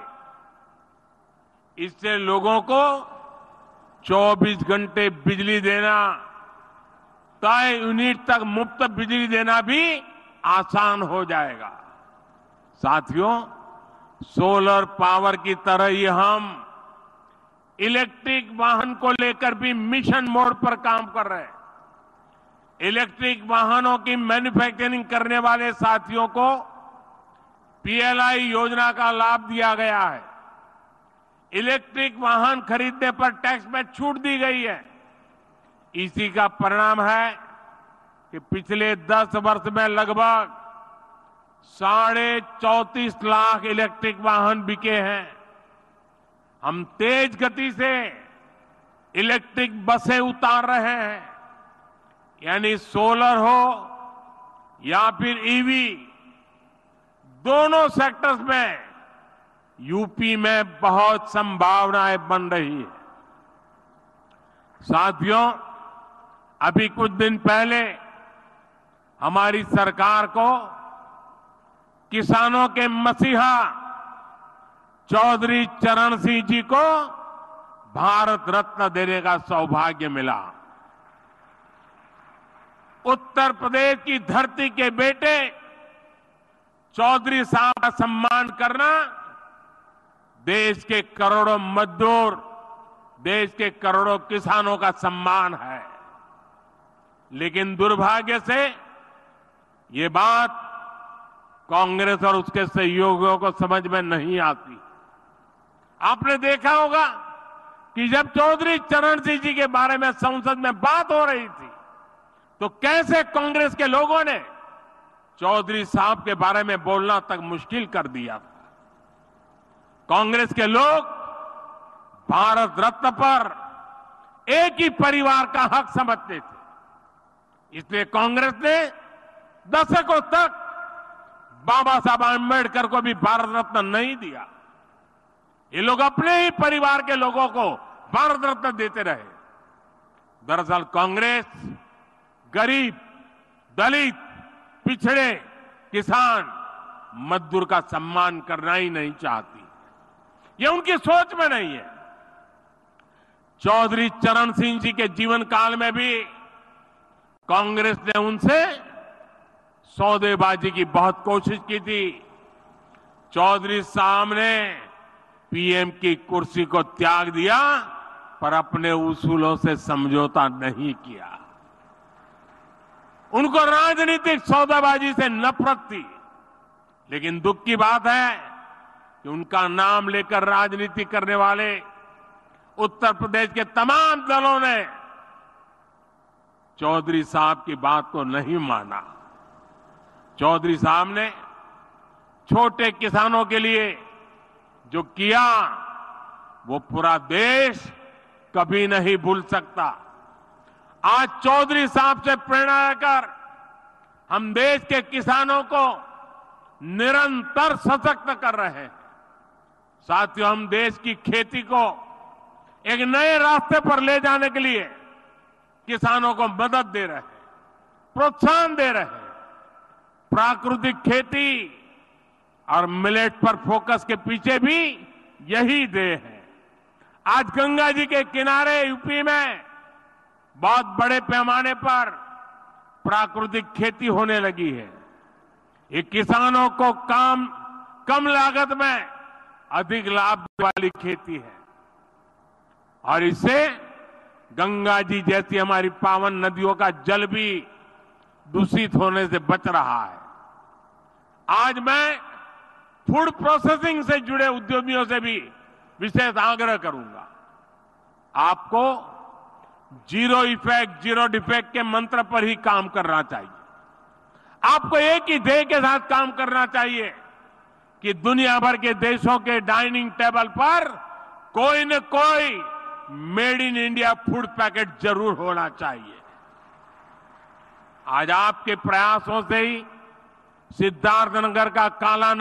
इससे लोगों को 24 घंटे बिजली देना, तय यूनिट तक मुफ्त बिजली देना भी आसान हो जाएगा। साथियों, सोलर पावर की तरह ही हम इलेक्ट्रिक वाहन को लेकर भी मिशन मोड पर काम कर रहे हैं। इलेक्ट्रिक वाहनों की मैन्युफैक्चरिंग करने वाले साथियों को पीएलआई योजना का लाभ दिया गया है। इलेक्ट्रिक वाहन खरीदने पर टैक्स में छूट दी गई है। इसी का परिणाम है कि पिछले 10 वर्ष में लगभग 34.5 लाख इलेक्ट्रिक वाहन बिके हैं। हम तेज गति से इलेक्ट्रिक बसें उतार रहे हैं, यानी सोलर हो या फिर ईवी, दोनों सेक्टर्स में यूपी में बहुत संभावनाएं बन रही है। साथियों, अभी कुछ दिन पहले हमारी सरकार को किसानों के मसीहा चौधरी चरण सिंह जी को भारत रत्न देने का सौभाग्य मिला। उत्तर प्रदेश की धरती के बेटे चौधरी साहब का सम्मान करना देश के करोड़ों मजदूर, देश के करोड़ों किसानों का सम्मान है। लेकिन दुर्भाग्य से ये बात कांग्रेस और उसके सहयोगियों को समझ में नहीं आती। आपने देखा होगा कि जब चौधरी चरण सिंह जी के बारे में संसद में बात हो रही थी तो कैसे कांग्रेस के लोगों ने चौधरी साहब के बारे में बोलना तक मुश्किल कर दिया था। कांग्रेस के लोग भारत रत्न पर एक ही परिवार का हक समझते थे, इसलिए कांग्रेस ने दशकों तक बाबा साहब आंबेडकर को भी भारत रत्न नहीं दिया। ये लोग अपने ही परिवार के लोगों को भारत रत्न देते रहे। दरअसल कांग्रेस गरीब, दलित, पिछड़े, किसान, मजदूर का सम्मान करना ही नहीं चाहती। ये उनकी सोच में नहीं है। चौधरी चरण सिंह जी के जीवन काल में भी कांग्रेस ने उनसे सौदेबाजी की बहुत कोशिश की थी। चौधरी साहब ने पीएम की कुर्सी को त्याग दिया पर अपने उसूलों से समझौता नहीं किया। उनको राजनीतिक सौदेबाजी से नफरत थी। लेकिन दुख की बात है कि उनका नाम लेकर राजनीति करने वाले उत्तर प्रदेश के तमाम दलों ने चौधरी साहब की बात को नहीं माना। चौधरी साहब ने छोटे किसानों के लिए जो किया वो पूरा देश कभी नहीं भूल सकता। आज चौधरी साहब से प्रेरणा लेकर हम देश के किसानों को निरंतर सशक्त कर रहे हैं। साथियों, हम देश की खेती को एक नए रास्ते पर ले जाने के लिए किसानों को मदद दे रहे हैं, प्रोत्साहन दे रहे हैं। प्राकृतिक खेती और मिलेट पर फोकस के पीछे भी यही ध्येय है। आज गंगा जी के किनारे यूपी में बहुत बड़े पैमाने पर प्राकृतिक खेती होने लगी है। ये किसानों को कम लागत में अधिक लाभ वाली खेती है और इससे गंगा जी जैसी हमारी पावन नदियों का जल भी दूषित होने से बच रहा है। आज मैं फूड प्रोसेसिंग से जुड़े उद्यमियों से भी विशेष आग्रह करूंगा। आपको जीरो इफेक्ट, जीरो डिफेक्ट के मंत्र पर ही काम करना चाहिए। आपको एक ही ध्येय के साथ काम करना चाहिए कि दुनिया भर के देशों के डाइनिंग टेबल पर कोई न कोई made in India food packet जरूर होना चाहिए। आज आपके प्रयासों से ही सिद्धार्थनगर का काला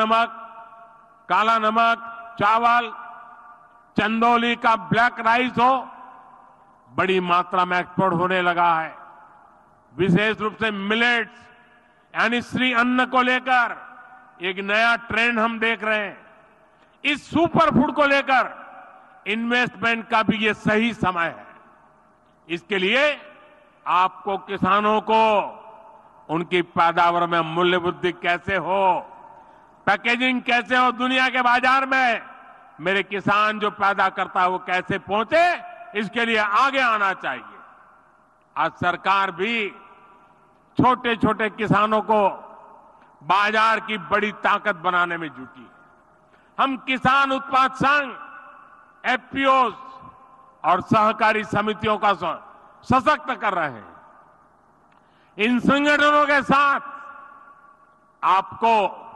नमक चावल, चंदौली का ब्लैक राइस हो, बड़ी मात्रा में एक्सपोर्ट होने लगा है। विशेष रूप से मिलेट्स यानी श्री अन्न को लेकर एक नया ट्रेंड हम देख रहे हैं। इस सुपर फूड को लेकर इन्वेस्टमेंट का भी ये सही समय है। इसके लिए आपको किसानों को उनकी पैदावार में मूल्य वृद्धि कैसे हो, पैकेजिंग कैसे हो, दुनिया के बाजार में मेरे किसान जो पैदा करता है वो कैसे पहुंचे, इसके लिए आगे आना चाहिए। आज सरकार भी छोटे छोटे किसानों को बाजार की बड़ी ताकत बनाने में जुटी। हम किसान उत्पाद संघ, एफपीओ और सहकारी समितियों का सशक्त कर रहे हैं। इन संगठनों के साथ आपको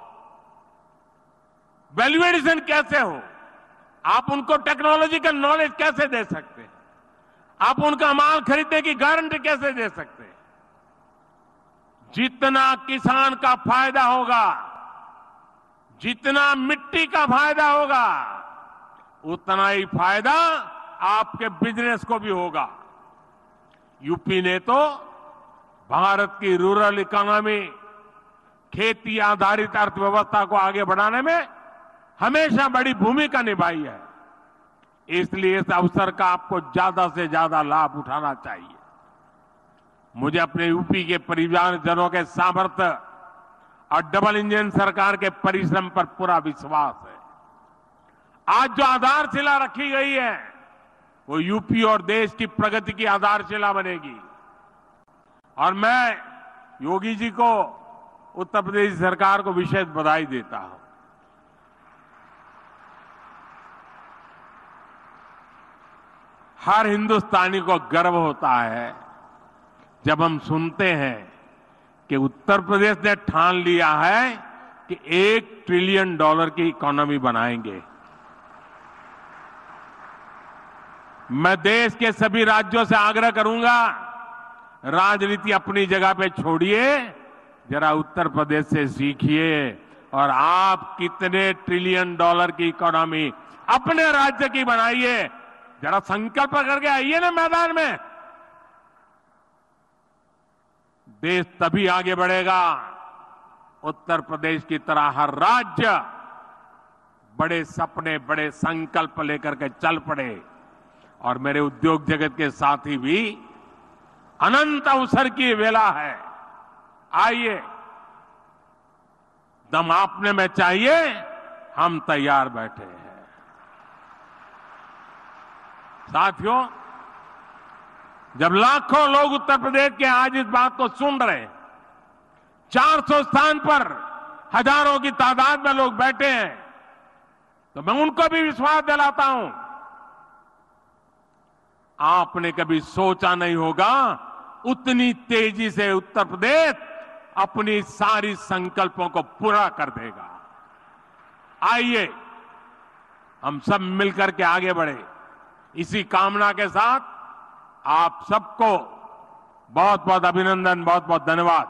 वैल्यू एडिशन कैसे हो, आप उनको टेक्नोलॉजिकल नॉलेज कैसे दे सकते हैं, आप उनका माल खरीदने की गारंटी कैसे दे सकते हैं। जितना किसान का फायदा होगा, जितना मिट्टी का फायदा होगा, उतना ही फायदा आपके बिजनेस को भी होगा। यूपी ने तो भारत की रूरल इकोनॉमी, खेती आधारित अर्थव्यवस्था को आगे बढ़ाने में हमेशा बड़ी भूमिका निभाई है। इसलिए इस अवसर का आपको ज्यादा से ज्यादा लाभ उठाना चाहिए। मुझे अपने यूपी के परिवारजनों के सामर्थ्य और डबल इंजन सरकार के परिश्रम पर पूरा विश्वास है। आज जो आधारशिला रखी गई है वो यूपी और देश की प्रगति की आधारशिला बनेगी। और मैं योगी जी को, उत्तर प्रदेश सरकार को विशेष बधाई देता हूं। हर हिंदुस्तानी को गर्व होता है जब हम सुनते हैं कि उत्तर प्रदेश ने ठान लिया है कि $1 ट्रिलियन की इकोनॉमी बनाएंगे। मैं देश के सभी राज्यों से आग्रह करूंगा, राजनीति अपनी जगह पे छोड़िए, जरा उत्तर प्रदेश से सीखिए और आप कितने $1 ट्रिलियन की इकोनॉमी अपने राज्य की बनाइए। जरा संकल्प करके आइए ना मैदान में। देश तभी आगे बढ़ेगा उत्तर प्रदेश की तरह हर राज्य बड़े सपने, बड़े संकल्प लेकर के चल पड़े। और मेरे उद्योग जगत के साथी भी, अनंत अवसर की वेला है। आइए, दम आपने में चाहिए, हम तैयार बैठे हैं। साथियों, जब लाखों लोग उत्तर प्रदेश के आज इस बात को सुन रहे हैं, 400 स्थान पर हजारों की तादाद में लोग बैठे हैं, तो मैं उनको भी विश्वास दिलाता हूं, आपने कभी सोचा नहीं होगा उतनी तेजी से उत्तर प्रदेश अपनी सारी संकल्पों को पूरा कर देगा। आइए हम सब मिलकर के आगे बढ़े। इसी कामना के साथ आप सबको बहुत बहुत अभिनंदन, बहुत बहुत धन्यवाद।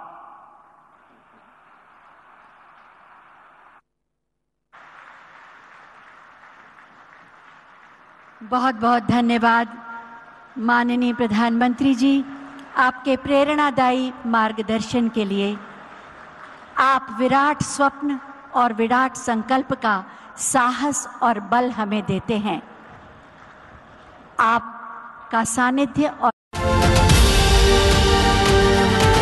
बहुत बहुत धन्यवाद माननीय प्रधानमंत्री जी, आपके प्रेरणादायी मार्गदर्शन के लिए। आप विराट स्वप्न और विराट संकल्प का साहस और बल हमें देते हैं। आपका सानिध्य और